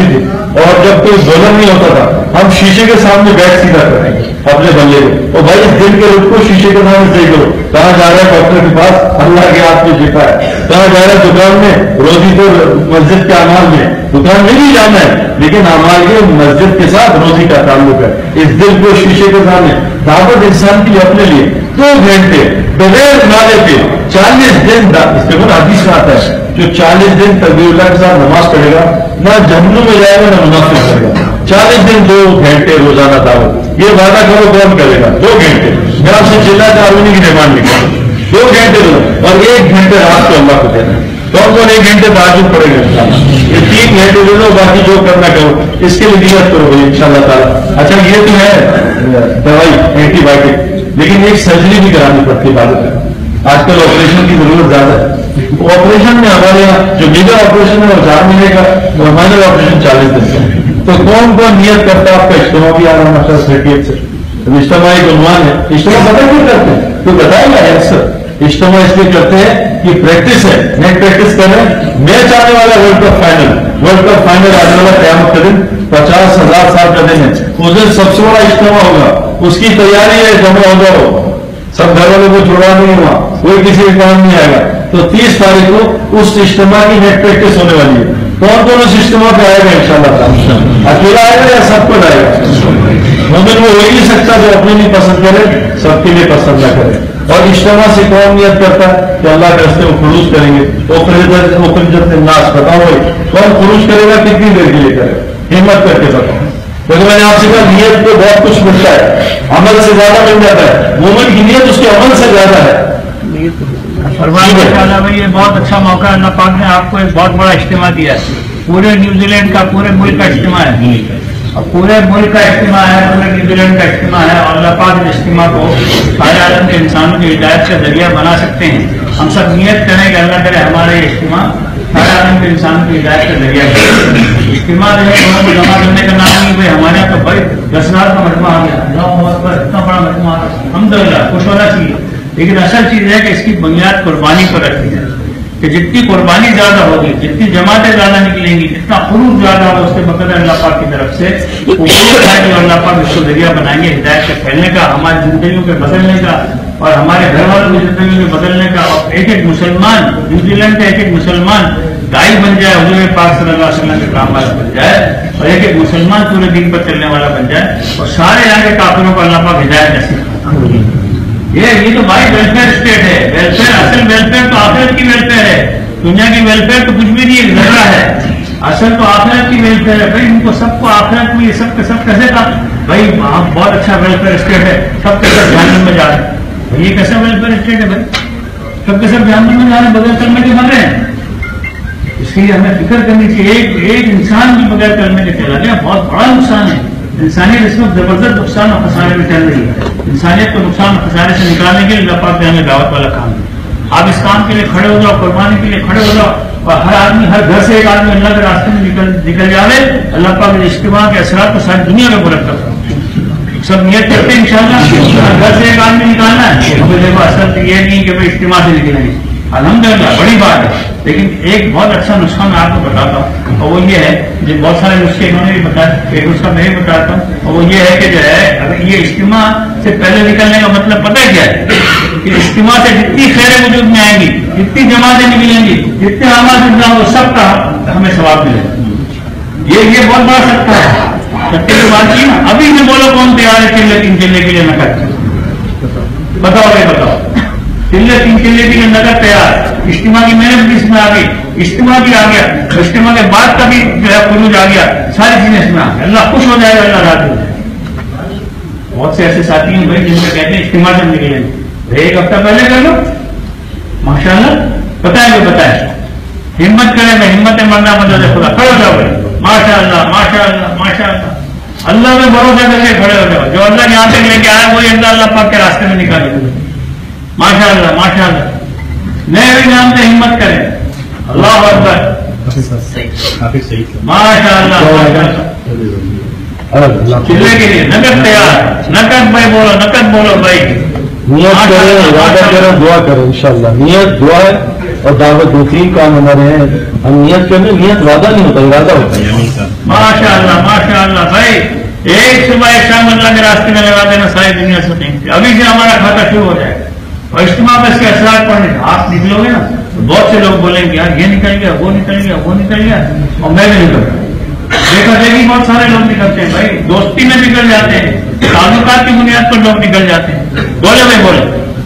اور جب کوئی ظلم نہیں ہوتا تھا ہم شیشے کے سامنے بیٹھ سیدھا کریں گے اپنے بندے کو، اور بھائی دل کے رخ کو شیشے کے سامنے صحیح کرو. کہاں جا رہا ہے ڈاکٹر کے پاس؟ اللہ کے ہاتھ میں شفا ہے. کہاں جا رہا ہے؟ دکان میں. روزی تو مسجد کے اعمال میں. دکان میں نہیں جانا ہے لیکن اعمال کے مسجد کے ساتھ روزی کا تعلق ہے. اس دل کو شیشے کے سامنے. دعوت انسان کی اپنے لیے دو گھنٹے بغیر نالے پہ چالیس دن اس کے بعد حدیث میں آتا ہے جو چالیس دن تقبیر اللہ کے ساتھ نماز پڑھے گا نہ جہنم میں جائے گا نہ منافق کرے گا. چالیس دن دو گھنٹے روزانہ دعوت. یہ وعدہ کرو کون کرے گا؟ دو گھنٹے. میں آپ سے چلا چاروی کی ڈیمانڈ نہیں کروں. دو گھنٹے دو اور ایک گھنٹے رات کو اللہ کو دینا. کون کون ایک گھنٹے تہجد پڑے گا؟ یہ تین گھنٹے دے دو، باقی جو کرنا کرو. اس کے لیے نیت کرو ان شاء اللہ تعالیٰ. اچھا یہ تو ہے دوائی اینٹی بایوٹک، لیکن ایک سرجری بھی کرانی پڑتی ہے بعد میں. آج کل آپریشن کی ضرورت زیادہ ہے. آپریشن میں ہمارے یہاں جو میجر آپریشن ہے وہ چار مہینے کا، اور مائنر آپریشن چالیس دن کا. تو کون کون نیت کرتا ہے؟ آپ کا اجتماع بھی آ رہا ہے سرٹیفکیٹ سے. اجتماع ایک عنوان ہے. اجتماع پتہ کیوں کرتے ہیں؟ تو بتائے گا اکثر اجتماع اس لیے کرتے ہیں کہ پریکٹس ہے، نیٹ پریکٹس کر رہے ہیں. میچ آنے والا world cup final, world cup final آنے والا قیامت کا دن پچاس ہزار سال کا دن ہے. اس دن سب سے بڑا اجتماع ہوگا. اس کی تیاری ہے، جمع ہو جاؤ. سب گھر والوں کو چھوڑا نہیں ہوا، کوئی کسی کا کام نہیں آئے گا. تو تیس تاریخ کو اس اجتماع کی نیٹ پریکٹس ہونے والی ہے. کون کون اس اجتماع پہ آئے گا ان شاء اللہ؟ اکیلا آئے گا یا سب کو لائے گا؟ مومن وہ ہو ہی نہیں سکتا جو اپنے لیے پسند کرے سب کے لیے پسند نہ کرے. اور اجتماع سے کون نیت کرتا ہے کہ اللہ کے راستے میں خروج کریں گے؟ اخرجت الناس. بتاؤ بھائی کون خروج کرے گا؟ کتنی دیر کے لیے کرے؟ ہمت کر کے بتاؤ. کیونکہ میں نے آپ سے کہا نیت کو بہت کچھ ملتا ہے، عمل سے زیادہ مل جاتا ہے. مومن کی نیت اس کے عمل سے زیادہ ہے. بھائی یہ بہت اچھا موقع ہے. اللہ پاک نے آپ کو ایک بہت بڑا اجتماع دیا ہے. پورے نیوزی لینڈ کا، پورے ملک کا اجتماع ہے، اور پورے ملک کا اجتماع ہے، پورے نیوزی لینڈ کا اجتماع ہے. اور اللہ پاک اس اجتماع کو سارے عالم کے انسانوں کی ہدایت کا ذریعہ بنا سکتے ہیں. ہم سب نیت کریں کہ اللہ کرے ہمارے یہ اجتماع سارے عالم کے انسانوں کی ہدایت کا ذریعہ بنے. اجتماع جو ہے کو جمع کرنے کا نام نہیں. بھائی ہمارے یہاں تو بڑے دس ہزار کا مجموعہ آ گیا، اتنا بڑا مجموعہ آ گیا، الحمد للہ خوش ہونا چاہیے. لیکن اصل چیز ہے کہ اس کی بنیاد قربانی پر رکھتی ہے کہ جتنی قربانی زیادہ ہوگی، جتنی جماعتیں زیادہ نکلیں گی، جتنا خروج زیادہ ہوگا، اس کے بقدر اللہ پاک کی طرف سے جو اللہ پاک اس کو ذریعہ بنائیں گے ہدایت کے پھیلنے کا، ہماری زندگیوں کے بدلنے کا، اور ہمارے گھر والوں کی زندگیوں کے بدلنے کا. اور ایک ایک مسلمان نیوزی لینڈ کا ایک ایک مسلمان دائی بن جائے، حضور پاک صلی اللہ علیہ وسلم کے کام والا بن جائے، اور ایک ایک مسلمان پورے دین پر چلنے والا بن جائے، اور سارے یہاں کے کافروں کو اللہ پاک ہدایت نصیب. یہ یہ تو بھائی ویلفیئر اسٹیٹ ہے. ویلفیئر اصل ویلفیئر تو آخرت کی ویلفیئر ہے. دنیا کی ویلفیئر تو کچھ بھی نہیں، ایک ذرہ ہے. اصل تو آخرت کی ویلفیئر ہے. بھائی ان کو سب کو آخرت میں یہ سب کے سب کیسے تھا؟ بھائی وہاں بہت اچھا ویلفیئر اسٹیٹ ہے، سب کے سب جہنم میں جا رہے ہیں. یہ کیسا ویلفیئر اسٹیٹ ہے بھائی؟ سب کے سب جہنم میں جا رہے ہیں، بغیر کلمے کے مر رہے ہیں. اس لیے ہمیں فکر کرنی چاہیے. ایک ایک انسان بھی بغیر کلمے کے چلا گیا بہت بڑا نقصان ہے. انسانیت اس وقت زبردست نقصان اور خسارے میں چل رہی ہے. انسانیت کو نقصان اور خسارے سے نکالنے کے لیے اللہ پاک نے ہمیں دعوت والا کام دیا. آپ اس کام کے لیے کھڑے ہو جاؤ، قربانی کے لیے کھڑے ہو جاؤ، اور ہر آدمی ہر گھر سے ایک آدمی اللہ کے راستے میں نکل نکل جاوے. اللہ پاک نے اجتماع کے اثرات کو ساری دنیا میں مرتب کرو. سب نیت کرتے ہیں انشاءاللہ ہر گھر سے ایک آدمی نکالنا ہے. ہمیں دیکھو اصل تو یہ نہیں کہ بھائی اجتماع سے نکلیں گے، الحمدللہ بڑی بات ہے. لیکن ایک بہت اچھا نسخہ میں آپ کو بتاتا ہوں، اور وہ یہ ہے جو بہت سارے نسخے انہوں نے بھی بتایا، ایک نسخہ میں بھی بتاتا ہوں، اور وہ یہ ہے کہ جو ہے اگر یہ اجتماع سے پہلے نکلنے کا مطلب پتہ کیا ہے کہ اجتماع سے جتنی خیریں وجود میں آئیں گی، جتنی جماعتیں نکلیں گی، جتنے اعمال انجام وہ سب کا ہمیں ثواب ملے. یہ یہ بہت بڑا سکتا ہے. سکتے کی بات کی ابھی سے بولو کون تیار ہے چلے تین چلے کے لیے نقد؟ بتاؤ بھائی بتاؤ. چلے تین چلے کے لیے نقد تیار. اجتماع کی محنت بھی اس میں آ گئی، اجتماع بھی آ گیا، اجتماع کے بعد کا بھی جو ہے خروج آ گیا، ساری چیزیں اس میں آ گئی. اللہ خوش ہو جائے گا، اللہ راضی ہو جائے گا. بہت سے ایسے ساتھی ہیں بھائی جن سے کہتے ہیں اجتماع سے نکلیں گے، ایک ہفتہ پہلے کر لو. ماشاء اللہ بتائیں گے بتائیں. ہمت کرے میں ہمت مرنا مدد خدا. کھڑے ہو جاؤ بھائی. ماشاء اللہ ماشاء اللہ ماشاء اللہ. اللہ میں بھروسہ کر کے کھڑے ہو جاؤ. جو اللہ یہاں تک لے کے آئے وہی اللہ اللہ پاک کے راستے میں نکالے. ماشاء اللہ ماشاء اللہ. نئے بھی نام سے ہمت کریں. اللہ اکبر. ماشاء اللہ چلے کے لیے نقد تیار. نقد بھائی بولو، نقد بولو بھائی. نیت کریں، ارادہ کریں، دعا کریں انشاءاللہ. نیت دعا ہے اور دعوت دو تین کام ہمارے ہیں. ہم نیت کریں، نیت وعدہ نہیں ہوتا، ارادہ ہوتا ہے. ماشاء اللہ ماشاء اللہ بھائی، ایک صبح ایک شام اللہ کے راستے میں لگا دینا، ساری دنیا سے نہیں، ابھی سے ہمارا کھاتا شروع ہو جائے اور اجتماع میں اس کے اثرات پڑنے، آپ نکلو گے نا تو بہت سے لوگ بولیں گے یار یہ نکل گیا، وہ نکل گیا، وہ نکل گیا، اور میں بھی نکل گیا۔ دیکھا دیکھی بہت سارے لوگ نکلتے ہیں بھائی، دوستی میں نکل جاتے ہیں، تعلقات کی بنیاد پر لوگ نکل جاتے ہیں۔ بولے بھائی بولے،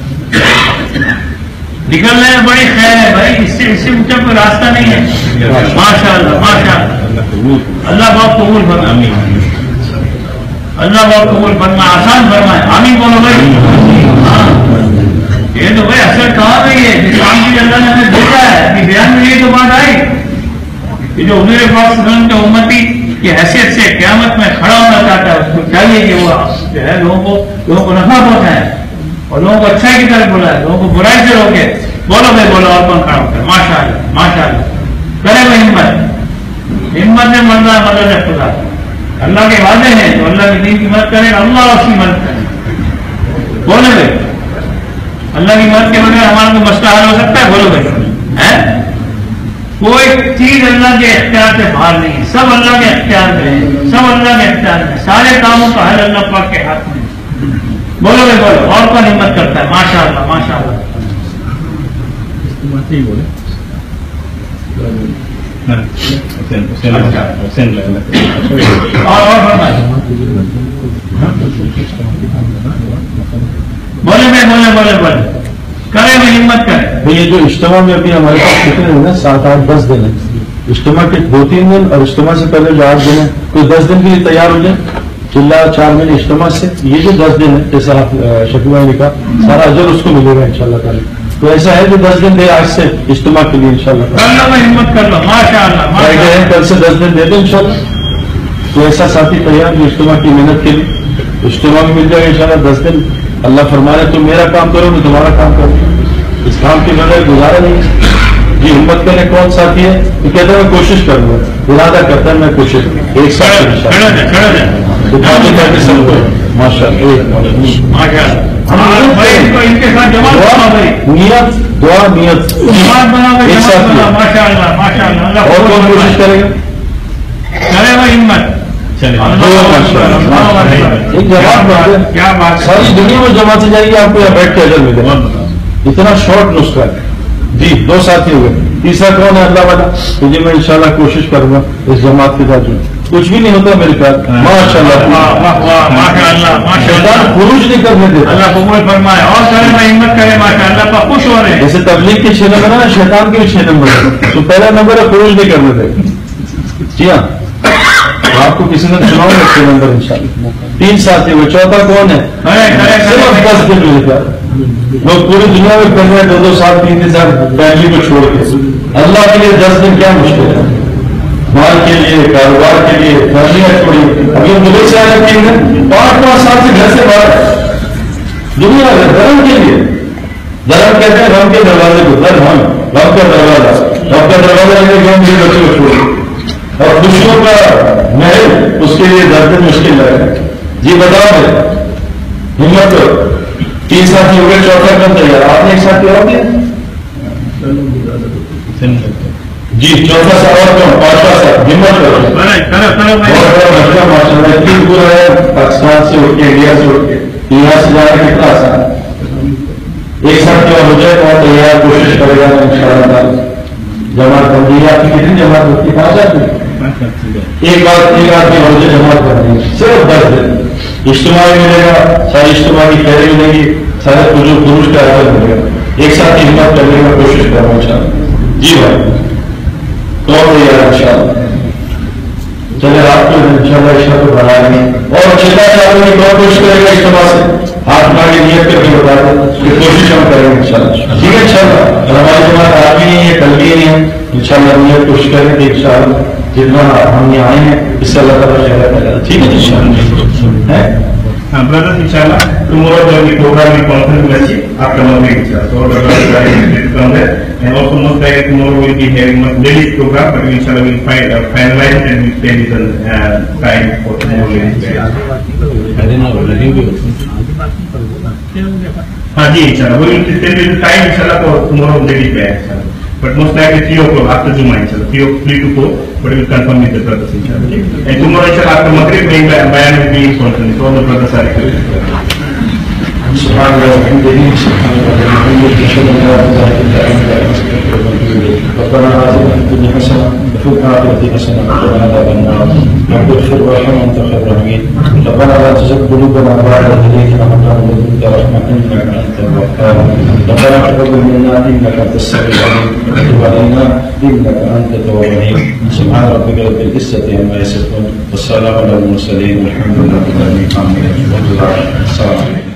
نکلنے میں بڑی خیر ہے بھائی، اس سے اس سے اونچا کوئی راستہ نہیں ہے۔ ماشاء اللہ ماشاء اللہ، اللہ بہت قبول فرمائے، اللہ بہت قبول فرمائے، آسان فرمائے، آمین بولو بھائی۔ ہاں یہ تو بھائی اثر کہاں گئی ہے جس کام کی اللہ نے ہمیں بھیجا ہے، ابھی بیان میں یہ تو بات آئی کہ جو حضور پاک صلی اللہ علیہ وسلم کے امتی کی حیثیت سے قیامت میں کھڑا ہونا چاہتا ہے، اس کو چاہیے کہ وہ جو ہے لوگوں کو لوگوں کو نفع پہنچائے اور لوگوں کو اچھائی کی طرف بلائے، لوگوں کو برائی سے روکے۔ بولو بھائی بولو، اور کون کھڑا ہوتا ہے؟ ماشاء اللہ ماشاء اللہ، کرے وہ ہمت، ہمت سے مدد مدد ہے خدا، اللہ کے وعدے ہیں تو اللہ کے دین کی مدد کرے، اللہ اس کی مدد کرے۔ بولے بھائی، اللہ کی مدد کے بغیر ہمارا کوئی مسئلہ حل ہو سکتا ہے؟ بولو بھائی، کوئی چیز اللہ کے اختیار سے باہر نہیں ہے، سب اللہ کے اختیار میں ہے، سب اللہ کے اختیار میں، سارے کاموں کا حل اللہ پاک کے ہاتھ میں۔ بولو بھائی بولو، اور کون ہمت کرتا ہے؟ ماشاء اللہ ماشاء اللہ، بولے بھائی بولے بولے بولے، کرے میں ہمت کرے۔ یہ جو اجتماع میں ابھی ہمارے پاس کتنے ہیں نا، سات آٹھ دس دن ہے اجتماع کے، دو تین دن اور اجتماع سے پہلے جو آٹھ دن ہے، کوئی دس دن کے لیے تیار ہو جائے، چلا چار مہینے اجتماع سے، یہ جو دس دن ہے جیسا آپ شکیل بھائی نے کہا، سارا اجر اس کو ملے گا انشاءاللہ تعالی۔ تو ایسا ہے جو دس دن دے آج سے اجتماع کے لیے انشاءاللہ اللہ میں ہمت کر لو، ماشاء اللہ، کل سے دس دن دے دیں انشاءاللہ۔ تو ایسا ساتھی تیار جو اجتماع کی محنت کے لیے، اجتماع میں مل جائے گا انشاءاللہ دس دن۔ اللہ فرمایا تم میرا کام کرو میں تمہارا کام کروں، اس کام کے بغیر گزارا نہیں۔ جی ہمت کرنے کون ساتھی ہے؟ تو کہتا ہے میں کوشش کروں گا، ارادہ کرتا ہے میں کوشش ایک ساتھ سب کو ماشاء اللہ نیت دعا نیت ایک ساتھ ماشاء اللہ ماشاء اللہ، اور کون کوشش کرے گا؟ کرے وہ ہمت، ایک جماعت کیا بات، ساری دنیا میں جماعت سے جائے گی، آپ کو یہاں بیٹھ کے اجر ملے گا۔ اتنا شارٹ نسخہ ہے جی۔ دو ساتھی ہو گئے، تیسرا کون ہے؟ اللہ والا۔ تو جی میں انشاءاللہ کوشش کروں گا اس جماعت کے ساتھ، کچھ بھی نہیں ہوتا میرے خیال، ماشاء اللہ شیطان خروج نہیں کرنے دیتا، اللہ قبول فرمائے، اور کرے میں ہمت کرے، ماشاء اللہ پر خوش ہو رہے ہیں۔ جیسے تبلیغ کے چھ نمبر ہے نا، شیطان کے بھی چھ نمبر ہے، تو پہلا نمبر ہے خروج نہیں کرنے دے۔ جی ہاں، آپ کو کسی نے سناؤں گا چھ نمبر انشاءاللہ۔ تین ساتھی ہوئے، چوتھا کون ہے؟ صرف دس دن میرے خیال، لوگ پوری دنیا میں کر رہے ہیں دو دو سال تین تین سال فیملی کو چھوڑ کے، اللہ کے لیے دس دن کیا مشکل ہے؟ مال کے لیے، کاروبار کے لیے فیملیاں چھوڑی، ابھی ہم دبئی سے آئے تین دن، پانچ پانچ سال سے گھر سے باہر دنیا میں دھرم کے لیے۔ دھرم کہتے ہیں رب کے دروازے کو، در ہم رب کا دروازہ، رب کا دروازہ لے کے ہم بھی بچے کو چھوڑے، اور خوشیوں کا محل اس کے لیے دس دن مشکل لگے۔ جی بتاؤ گے ہمت کرو۔ تین ساتھی ہو گئے، چوتھا کم تیار، آپ نے ایک ساتھی اور دیا جی، چوتھا سال اور کم، پانچواں سال ہمت کرو، بہت بڑا بچہ ماشاء اللہ، اتنی دور ہے پاکستان سے اٹھ کے، انڈیا سے اٹھ کے یہاں سے جانا کتنا آسان ہے۔ ایک ساتھی اور ہو جائے تو تیار، کوشش کرے گا ان شاء اللہ۔ جماعت بن گئی آپ کی، کتنی جماعت ہوتی ہے؟ پانچ آدمی، ایک بات ایک آدمی ہو جائے جماعت کرنی ہے، صرف دس دن اجتماع ملے گا، ساری اجتماع کی خیری ملے گی، سارے خروج کا اعلان ملے گا۔ ایک ساتھ ہمت کرنے کا کوشش کروں ان شاء اللہ۔ جی بھائی کون تیار ان شاء اللہ؟ چلے رات کو ان شاء اللہ عشاء کو بنا لیں گے، اور چلتا چاہوں گی کون کوشش کرے گا اجتماع سے ہاتھ بنا کے نیت کر کے بتا دیں کہ کوشش ہم کریں گے ان شاء اللہ۔ ٹھیک ہے ان شاء اللہ، اور ہماری جماعت آج بھی نہیں ہے، کل بھی نہیں ہے، ان شاء اللہ نیت کوشش کریں گے ان شاء اللہ، جتنا ہم یہاں آئے ہیں اس سے اللہ تعالیٰ شہر کرے۔ ٹھیک ہے ان شاء اللہ۔ Uh, brothers, inshallah, tomorrow there will be program in conference masjid after Maghrib, inshallah. So the brothers are invited to come there. And also most likely tomorrow we'll be having a ladies program, but inshallah we'll find, uh, finalize it and we'll spend it on uh, time for tomorrow ladies. हाँ जी इंशाल्लाह, we will spend it time inshallah for tomorrow ladies day, inshallah. but most likely three o'clock after Juma, inshallah. three, three to four, but we will confirm with the brothers, inshallah. Okay? And tomorrow, inshallah, after Maghrib, the bayan will be in front. So all the brothers are here. سبحان الله وبحمده سبحان الله وبحمده أشهد أن لا إله إلا أنت أستغفرك وأتوب إليك ربنا آتنا في الدنيا حسنة وفي الآخرة حسنة وقنا عذاب النار رب اغفر وارحم وأنت خير الراحمين ربنا لا تزغ قلوبنا بعد إذ هديتنا وهب لنا من لدنك رحمة إنك أنت الوهاب ربنا تقبل منا إنك أنت السميع العليم وتب علينا إنك أنت التواب الرحيم سبحان ربك رب العزة عما يصفون والسلام على المرسلين والحمد لله رب العالمين السلام عليكم.